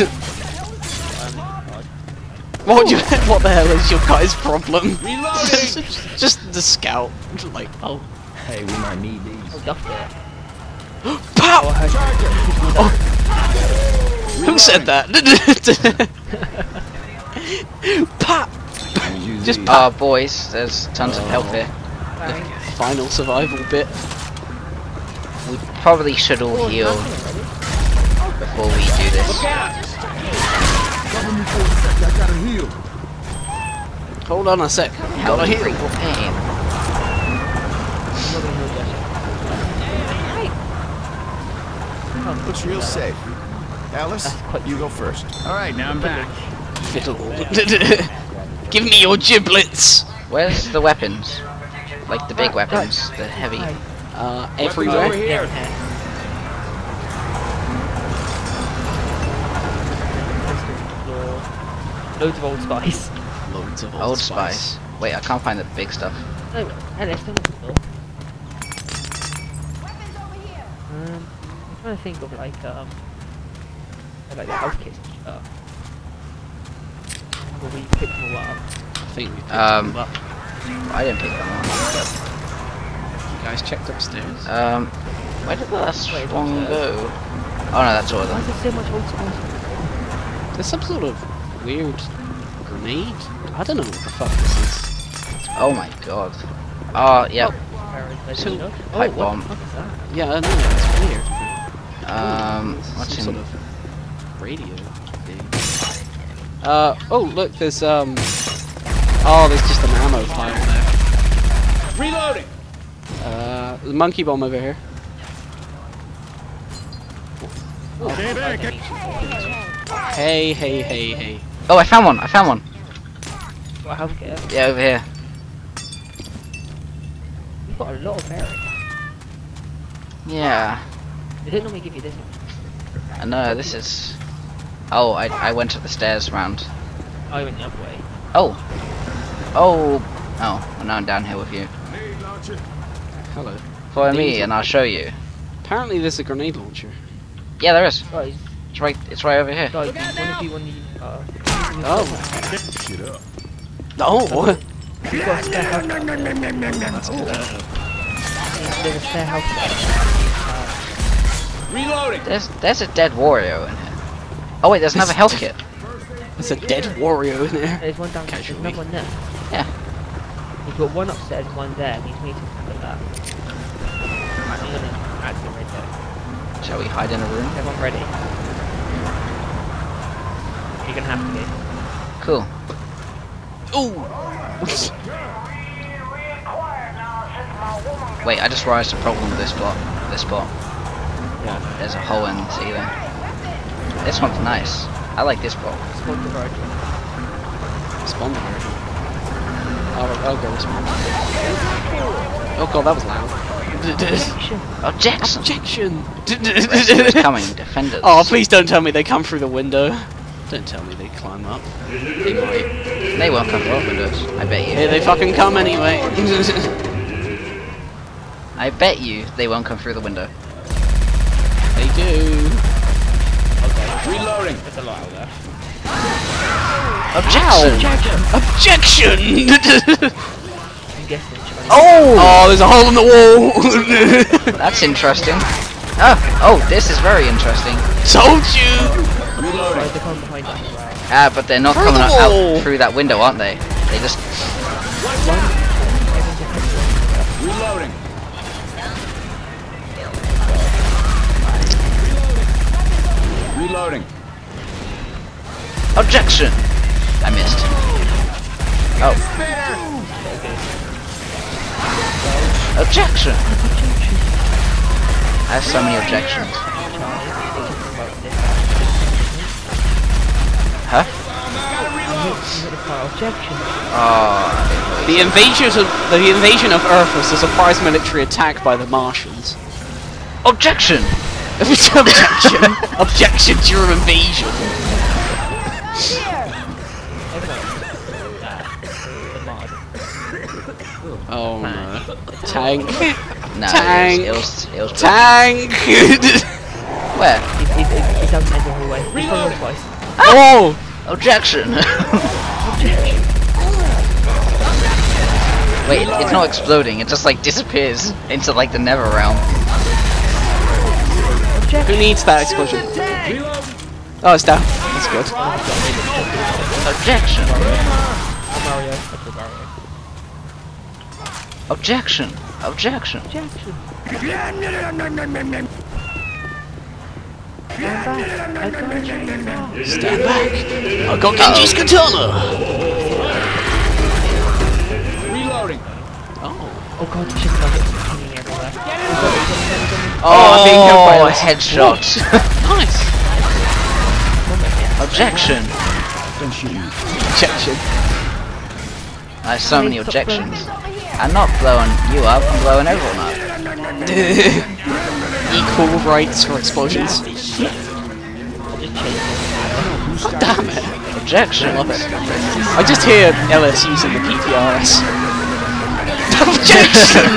what, do you, what the hell is your guy's problem? Reloading. Just the scout. Like, oh. Hey, we might need these. Oh, duffed it. Pow! Oh. Who said that? Pop! Just Oh, pop. boys, there's tons of help here. Final survival bit. We probably should all heal before we do this. Cover me for a sec. I gotta heal. Hold on a sec. Gotta heal. Critical pain. Looks real safe. Alice, you go first. All right, now I'm back. Fiddle. Give me your giblets. Where's the weapons? Like the big weapons, the heavy. Uh, Weapons over everywhere. here. Loads of Old Spice. Loads of Old Spice. Wait, I can't find the big stuff. No, Alice, don't look. Um, I'm trying to think of like um, like the health kits and stuff. Where we pick them all up. I think we picked Um, them up. I didn't pick them up. You guys checked upstairs. Um, where did the last Wait, one what's go? Oh no, that's all of Why them. is there so much Old Spice? There's some sort of weird grenade. I don't know what the fuck this is. Oh my god. Oh, yeah. So, oh, Pipe what bomb. the fuck is that? Yeah, I know. It's weird. Um, It's what's some in? sort of radio thing. Uh oh, look, there's um. Oh, there's just an ammo pile there. Reloading. Uh, the monkey bomb over here. Okay, back. Hey, hey, hey, hey. Oh, I found one. I found one. What health kit? Yeah, over here. You've got a lot of berries. Yeah. They don't normally give you this. I know. This is. Oh, I I went up the stairs round. I went the other way. Oh. Oh. Oh. Well, now I'm down here with you. Hello. Follow me, Danger. and I'll show you. Apparently, there's a grenade launcher. Yeah, there is. Guys, It's right. It's right over here. guys, one of you on the uh. Oh. Shit up. Oh. You've got a spare health kit. There's a spare health kit. Reloading. There's there's a dead Wario in here. Oh wait, there's another health kit. There's a dead Wario in there. There's one down there. There's Casually. another one there. Yeah. We've got one upstairs and one there. Needs me to look at that. Right, I'm gonna add it right there. Shall we hide in a room? Everyone ready? You're gonna have to be. Cool. Ooh. Wait, I just realized the problem with this spot. This spot. Yeah. There's a hole in the ceiling. This one's nice. I like this block. Spawn the virgin. Spawn the version. I'll, I'll go respond. Oh god, that was loud. Objection! Objection! Rescuers coming, defenders. Oh, please don't tell me they come through the window. Don't tell me they climb up. They might. They won't come through the windows. I bet you. Here they fucking come anyway. I bet you they won't come through the window. They do. Okay. Reloading. There's a lot out there. Objection! Objection! I'm guessing. Oh! Oh, there's a hole in the wall! That's interesting. Oh, oh, this is very interesting. Told you! Right, they come behind us. Ah, but they're not Through coming the out wall. through that window, aren't they? They just... Reloading. Reloading. Objection! I missed. Oh. Objection! I have so many objections. Huh? Objection. Oh. The invasion of the invasion of Earth was a surprise military attack by the Martians. Objection! Objection! Objection to your invasion! Oh no. Tank. No, Tank. it was, it was, it was Tank! Where? He's, he's, he's, he's down the end of the hallway. He's gone twice. Oh! Objection! Wait, it, it's not exploding, it just like disappears into like the nether realm. Who needs that explosion? Oh, it's down. That's good. Objection! Oh, Mario. That's a Mario. Objection! Objection! Objection! Stand back! I got you! Stand back! I got Genji's katana! Reloading. Oh. Oh god, the chicken nuggets are hanging everywhere. Oh, I'm being killed by oh, a headshot! Nice! Objection! Don't shoot me. Objection. I have so many objections. I'm not blowing you up, I'm blowing everyone up. Equal rights for explosions. Damn it. Objection! I love it. I just hear L S using the P P R S. Objection!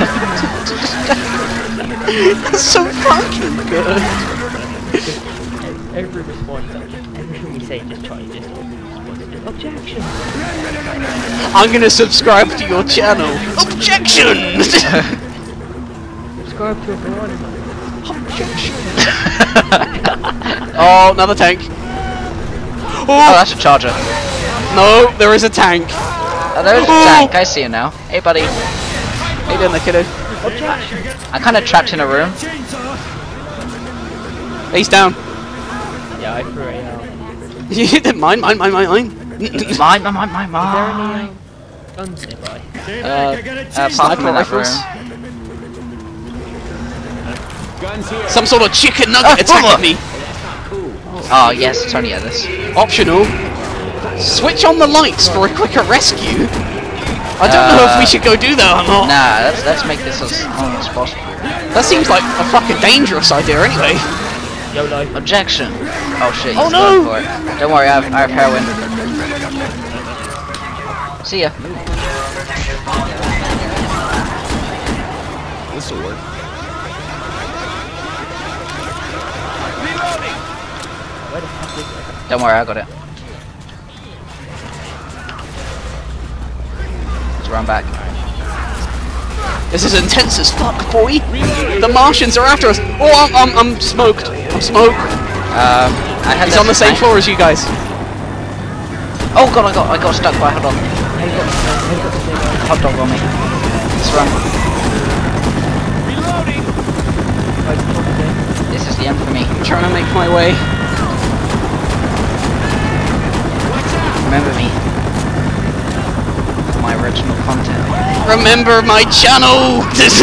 That's so fucking good. Every response, everything we say, just try just objection. I'm gonna subscribe to your channel. Objection! Subscribe to a Veronica. Objection. Oh, another tank. Oh, Oh, that's a charger. no, there is a tank. Oh, there's a tank, I see you now. Hey buddy. How you doing there, kiddo? I'm kinda trapped in a room. He's down. Yeah, I threw a um, mine, mine, mine, mine, mine. Mine, mine, mine, mine, Is there mine. any um, guns nearby? Uh, Uh, apart sniper from in that rifles. room. Guns here. Some sort of chicken nugget Ah, attacked boomer. me. Oh yes, it's only Ellis. Optional. Switch on the lights for a quicker rescue. I don't know if we Uh, should go do that or not. Nah, let's let's make this as long as possible. That seems like a fucking dangerous idea anyway. YOLO. Objection! Oh shit, he's Oh, no! going for it. Don't worry, I have, I have heroin. See ya. This'll work. Where the fuck is it? Don't worry, I got it. Let's run back. This is intense as fuck, boy. The Martians are after us. Oh, I'm, I'm, I'm smoked. I'm smoked. Um, I had He's this on the same tank. floor as you guys. Oh god, I got I got stuck by a hot dog. Hot dog on me. Let's run. This is the end for me. I'm trying to make my way. Remember me. My original content. Remember my channel.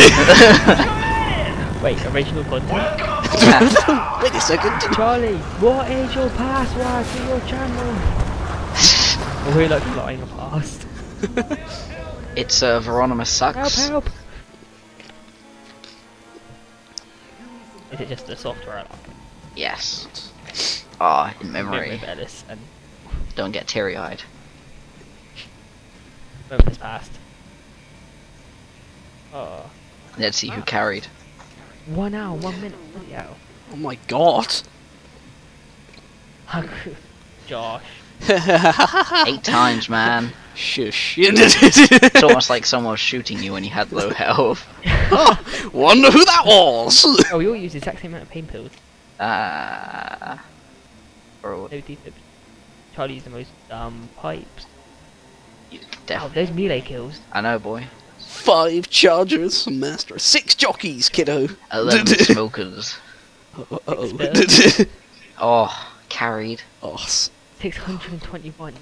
Wait, original content? Wait a second. Charlie, what is your password to your channel? Or we're like flying past. It's uh, Veronima sucks. Help, help! Is it just the software app? Yes. Ah, in memory. With Ellis and Don't get teary-eyed. moment has passed. Oh. Let's see who carried. One hour, one minute, bloody hell. Oh my god. Josh. Eight times, man. Shush. It's almost like someone was shooting you when you had low health. Oh, wonder who that was. Oh, we all use the exact same amount of pain pills. Uh, or No defibs. Charlie used the most um pipes. Oh, definitely. those melee kills. I know, boy. Five chargers, master. Six jockeys, kiddo. Eleven smokers. Uh-oh. Oh, carried. Oh, s- six hundred twenty-one.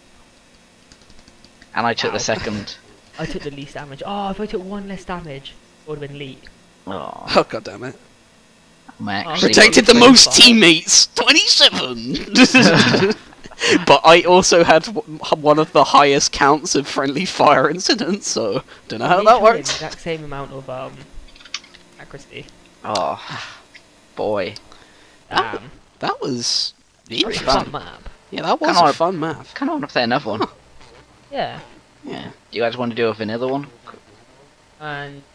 And I took Wow. the second. I took the least damage. Oh, if I took one less damage, it would have been elite. Oh, oh god damn it. I'm actually Protected the got most twenty-five. teammates. twenty-seven. But I also had w- one of the highest counts of friendly fire incidents, so don't know how Me that trying the worked. exact same amount of um accuracy. Oh, boy. Ah. Damn. That was Pretty interesting. fun. Fun map. Yeah, that was Kinda a like- fun map. Kind of want to play another one. Yeah. Yeah. Do you guys want to do a vanilla one? And